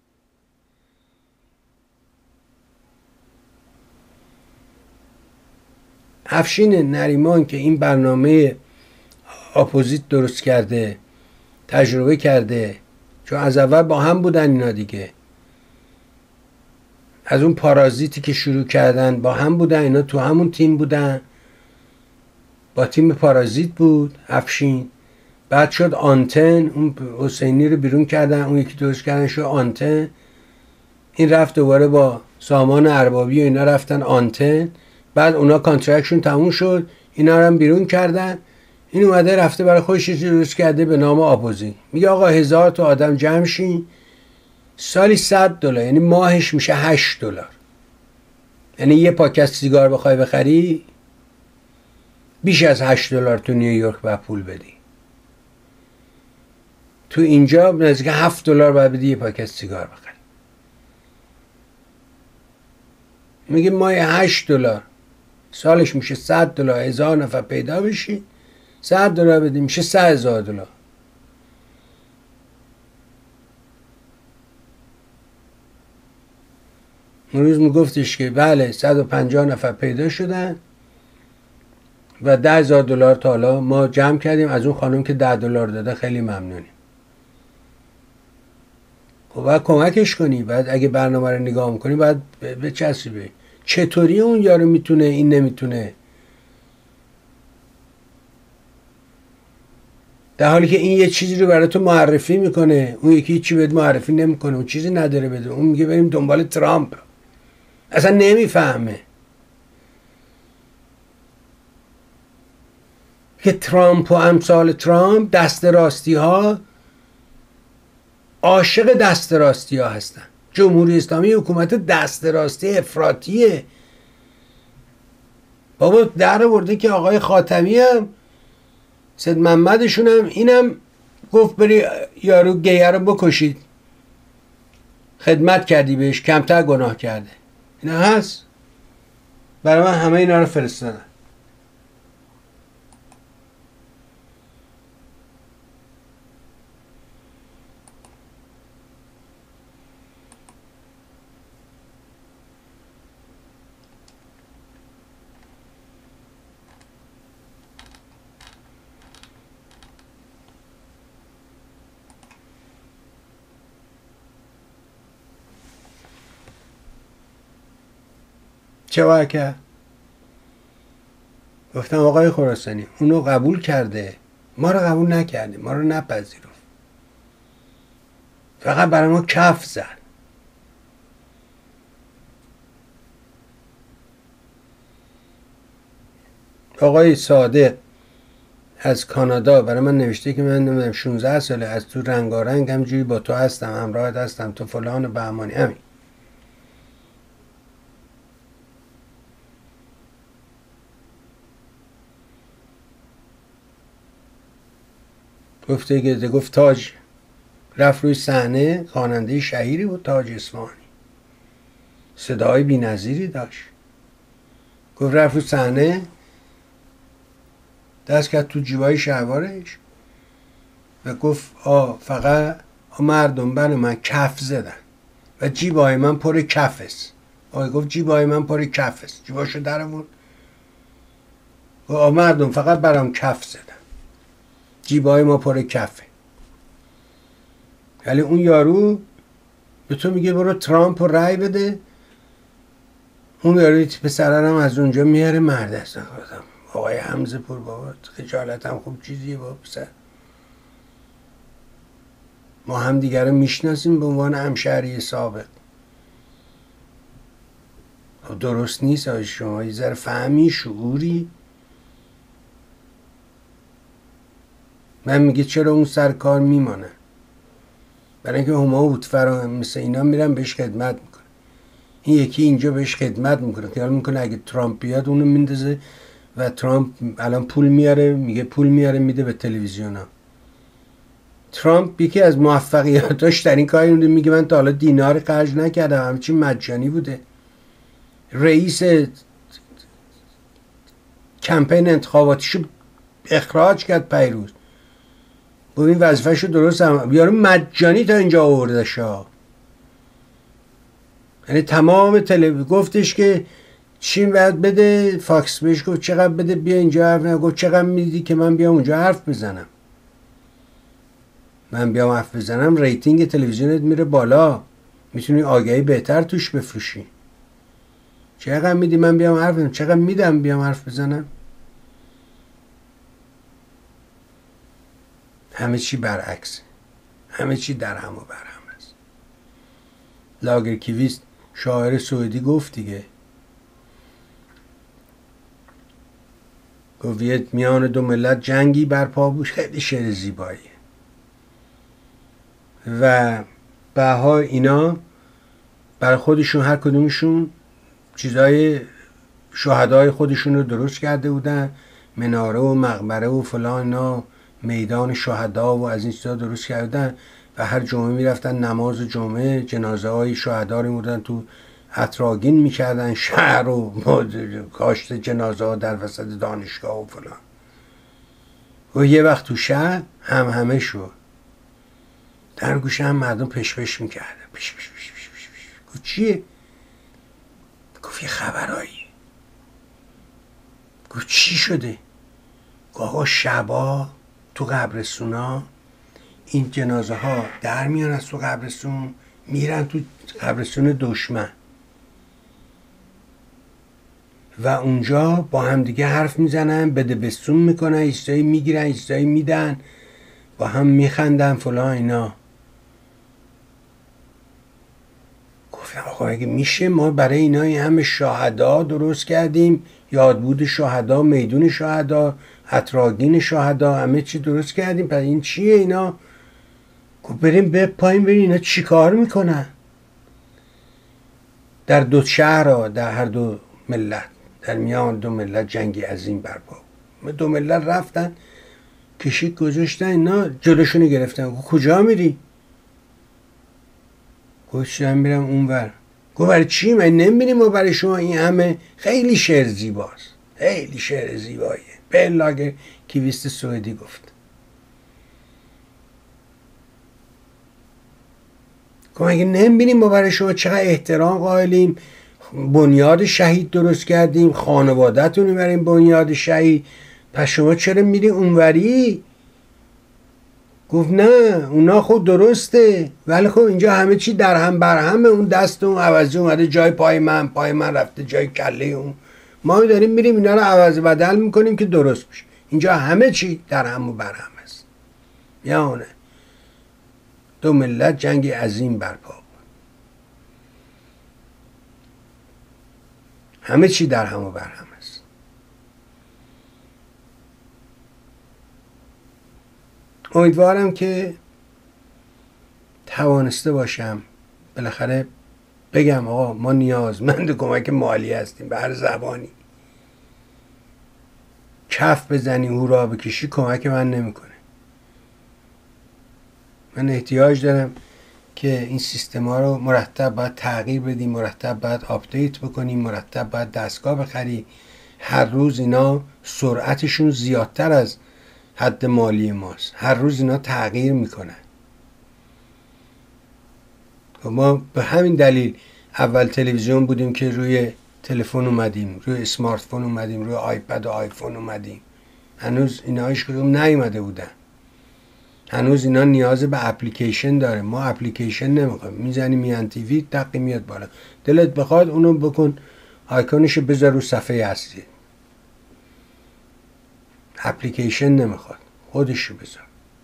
افشین نریمان که این برنامه اپوزیت درست کرده، تجربه کرده، چون از اول با هم بودن اینا دیگه، از اون پارازیتی که شروع کردن با هم بودن، اینا تو همون تیم بودن، با تیم پارازیت بود افشین. بعد شد آنتن، اون حسینی رو بیرون کردن، اون یکی درست کردن شد آنتن. این رفت دوباره با سامان اربابی و اینا رفتن آنتن. بعد اونا کانترکشن تموم شد، اینا رو هم بیرون کردن. این اومده رفته برای خودش چیزی درست کرده به نام آپوزی. میگه آقا هزار تا آدم جمع شین، سالی صد دلار، یعنی ماهش میشه هشت دلار. یعنی یه پاکت سیگار بخوای بخری بیش از هشت دلار تو نیویورک باید پول بدی. تو اینجا نزدیک هفت دلار باید بدی یه پاکت سیگار بخری. میگه ماه هشت دلار، سالش میشه صد دلار، هزار نفر پیدا بشی صد دلار بدی میشه سه هزار دلار. اون روز میگفتش که بله صد و پنجاه نفر پیدا شدن و ده هزار دلار تا حالا ما جمع کردیم، از اون خانم که ده دلار داده خیلی ممنونیم. خب باید کمکش کنی. بعد اگه برنامه رو نگاه میکنی باید به چسبی. چطوری اون یارو میتونه این نمیتونه، در حالی که این یه چیزی رو برای تو معرفی میکنه، اون یکی چی بهت معرفی نمیکنه، اون چیزی نداره بده، اون میگه بریم دنبال ترامپ. اصلا نمیفهمه که ترامپ و امثال ترامپ دست راستی ها عاشق دست راستی ها هستن. جمهوری اسلامی حکومت دست راستی افراطیه. بابا در آورده که آقای خاتمی هم سید محمدشون هم اینم گفت بری یارو گیه رو بکشید، خدمت کردی بهش، کمتر گناه کرده. اینا هست. برای من همه اینا رو فرستادن. چه باید کرد؟ گفتم آقای خراسانی اونو قبول کرده، ما رو قبول نکرده، ما رو نپذیرفت، فقط برای ما کف زد. آقای صادق از کانادا برای من نوشته که من نمیدونم شانزده ساله از تو رنگارنگ همجوری با تو هستم، همراهت هستم، تو فلان و بهمانی. همین گفته که گفت تاج رفت روی صحنه، خواننده شهیری بود تاج اصفهانی، صدای بی‌نظیری داشت. گفت رفت روی صحنه، دست کرد تو جیبای شلوارش و گفت آ فقط مردم برای من کف زدن و جیبای من پر کف است. آقای گفت جیبای من پر کف است، جیباشو در آورد گفت آ مردم فقط برام کف زدن، جیبای ما پر کفه. ولی اون یارو به تو میگه برو ترامپ رو رای بده، اون یارو پسرم از اونجا میاره مرد است. آقای حمزه پور بابا خجالت هم خوب چیزیه بابا پسر. ما هم دیگر رو میشناسیم به عنوان همشهری سابق. درست نیست آقای شما یه ذره فهمی شعوری. من میگه چرا اون سر کار میمانه؟ برای اینکه هما اوتفر مثل اینا میرن بهش خدمت میکنه. این یکی اینجا بهش خدمت میکنه، خیال میکنه اگه ترامپ بیاد اونو میندازه و ترامپ الان پول میاره، میگه پول میاره میده به تلویزیون ها. ترامپ یکی از موفقیتاش در این کاری بوده، میگه من تا حالا دینار خرج نکردم، همچین مجانی بوده. رئیس کمپین انتخاباتیشو اخراج کرد پیروز، گفت این وظیفه‌شو درست هم یارو مجانی تا اینجا آورده شا. یعنی تمام تلویزیون گفتش که چی باید بده، فاکس بهش گفت چقدر بده بیا اینجا حرف نه، گفت چقدر میدی که من بیام اونجا حرف بزنم، من بیام حرف بزنم ریتینگ تلویزیونت میره بالا، میتونی آگهی بهتر توش بفروشی. چقدر میدی من بیام حرف بزنم؟ چقدر میدم بیام حرف بزنم؟ همه چی برعکس، همه چی در هم و بر هم است. لاگرکیویست شاعر سوئدی گفت دیگه، گفت میان دو ملت جنگی برپا بود. خیلی شعر زیباییه و بها اینا برای خودشون هر کدومشون چیزای شهدای خودشون رو درست کرده بودن، مناره و مقبره و فلان اینا، میدان شهدا و از این چیزا درست کردن و هر جمعه میرفتن نماز جمعه جنازه های شهدا رو می‌بردن تو اتراگین میکردن شهر و کاشت جنازه ها در وسط دانشگاه و فلان. و یه وقت تو شهر هم همه شد، در گوشه هم مردم پش پش میکردن، پش پش پش پش پش پش. گفت چیه؟ گفت یه خبرایی. گفت چی شده؟ گفت آقا شبا تو قبرستونا این جنازه ها در میان از تو قبرستون میرن تو قبرستون دشمن و اونجا با هم دیگه حرف میزنن، بده بستون میکنن، ایستایی میگیرن ایستایی میدن، با هم میخندن فلان اینا. گفتم آقا اگه میشه ما برای اینا این همه شهدا درست کردیم، یادبود شهدا، میدون شهدا، اتراگین شهدا، همه چی درست کردیم، پس این چیه اینا؟ گفت بریم به پایین بریم اینا چی کار میکنن در دو شهر، در هر دو ملت، در میان دو ملت جنگی عظیم برپا. دو ملت رفتن کشیک گذاشتن، اینا جلوشونو گرفتن. گفت کجا میری؟ گفت من میرم اونور. گفت برای چی؟ من نمیبینیم ما برای شما این همه. خیلی شعر زیباست، خیلی شعر زیباییه. به لاگرکیویست سوئدی گفت. گفت اگه نمیبینیم ما برای شما چقدر احترام قائلیم، بنیاد شهید درست کردیم، خانواده‌تون میبریم بنیاد شهید، پس شما چرا میری اونوری؟ گفت نه اونا خود درسته ولی خب اینجا همه چی در هم بر همه، اون دست اون عوضی اومده جای پای من، پای من رفته جای کله اون، ما داریم میریم اینا رو عوض بدل میکنیم که درست بشه. اینجا همه چی در هم و بر هم است. یعنی دو ملت جنگی عظیم برپا بود، همه چی در هم و بر هم است. امیدوارم که توانسته باشم بالاخره بگم آقا ما نیازمند کمک مالی هستیم، به هر زبانی کف بزنی هورا بکشی کمک من نمیکنه. من احتیاج دارم که این سیستم ها رو مرتب باید تغییر بدیم، مرتب باید آپدیت بکنیم، مرتب باید دستگاه بخری. هر روز اینا سرعتشون زیادتر از حد مالی ماست، هر روز اینا تغییر میکنن. ما به همین دلیل اول تلویزیون بودیم که روی تلفن اومدیم، روی اسمارت فون اومدیم، روی آیپد و آیفون اومدیم. هنوز اینا هیچ کدوم نیومده بودن، هنوز اینا نیاز به اپلیکیشن داره. ما اپلیکیشن نمیخوایم، میزنی میان تیوی دقیق میاد بالا، دلت بخواد اونو بکن آیکونشو بذار رو صفحه اصلی. اپلیکیشن نمیخواد، خودشو بذار.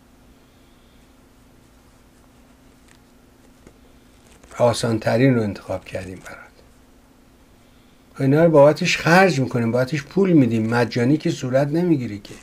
آسان ترین رو انتخاب کردیم برات. اینا رو بابتش خرج میکنیم، بابتش پول میدیم، مجانی که صورت نمیگیری که.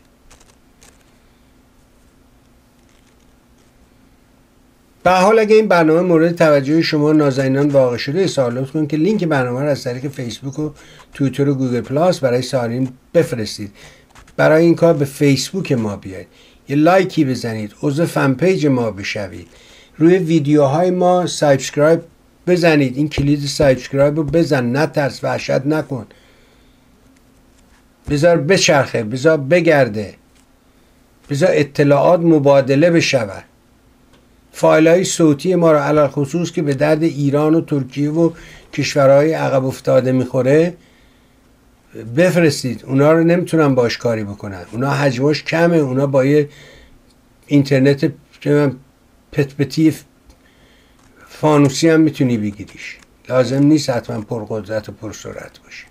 به حال اگه این برنامه مورد توجه شما نازنینان واقع شده، سوالات کنید که لینک برنامه رو از طریق فیسبوک و توییتر و گوگل پلاس برای سایرین بفرستید. برای این کار به فیسبوک ما بیاید، یه لایکی بزنید، عضو فن پیج ما بشوید، روی ویدیوهای ما سابسکرایب بزنید، این کلید سابسکرایب رو بزن، نترس، وحشت نکن، بذار بچرخه، بذار بگرده. بذار اطلاعات مبادله بشود. فایل های صوتی ما رو علل خصوص که به درد ایران و ترکیه و کشورهای عقب افتاده میخوره بفرستید. اونا رو نمیتونن باش کاری بکنن، اونا حجمش کمه، اونا با یه اینترنت پتپتی فانوسی هم میتونی بگیریش، لازم نیست حتما پرقدرت و پرسرعت باشه.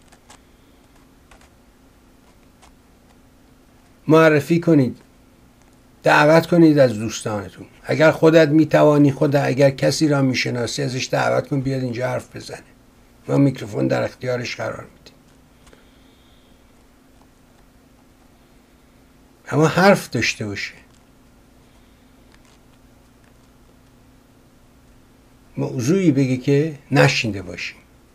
معرفی کنید، دعوت کنید از دوستانتون. اگر خودت میتوانی، خودت اگر کسی را میشناسی ازش دعوت کن بیاد اینجا حرف بزنه. ما میکروفون در اختیارش قرار میدیم. اما حرف داشته باشه. موضوعی بگه که نشینده باشیم.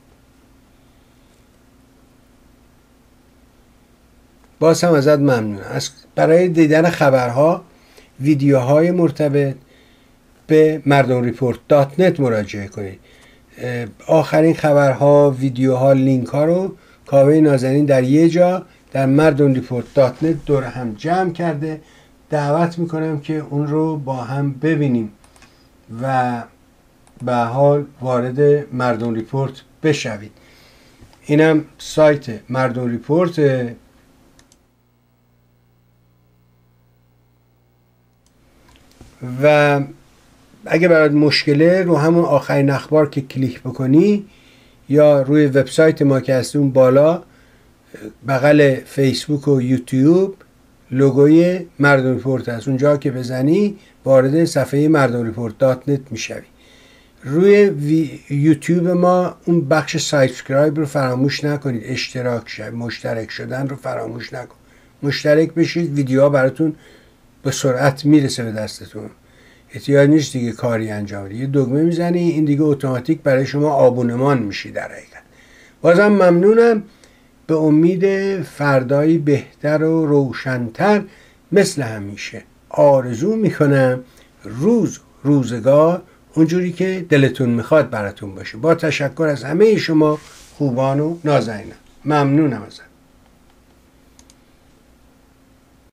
باز هم ازت ممنونم. از برای دیدن خبرها، ویدیوهای مرتبط به مردم ریپورت دات نت مراجعه کنید. آخرین خبرها، ویدیوها، لینک ها رو کاوه نازنین در یه جا در مردم ریپورت دات نت دور هم جمع کرده. دعوت میکنم که اون رو با هم ببینیم و به حال وارد مردم ریپورت بشوید. اینم سایت مردم ریپورت. و اگه برات مشکله رو همون آخرین اخبار که کلیک بکنی یا روی وبسایت ما که هست اون بالا بغل فیسبوک و یوتیوب لوگوی مردم ریپورت هست، اونجا که بزنی وارد صفحه مردم ریپورت دات نت میشوی. روی یوتیوب ما اون بخش سابسکرایب رو فراموش نکنید، اشتراک شد، مشترک شدن رو فراموش نکن. مشترک بشید، ویدیوها براتون به سرعت میرسه به دستتون. احتیاج نیست دیگه کاری انجام بدی، یه دکمه میزنی این دیگه اتوماتیک برای شما آبونمان میشی. در حقیقت بازم ممنونم. به امید فردایی بهتر و روشنتر مثل همیشه آرزو میکنم روز روزگار اونجوری که دلتون میخواد براتون باشه. با تشکر از همه شما خوبان و نازنینم. ممنونم ازت.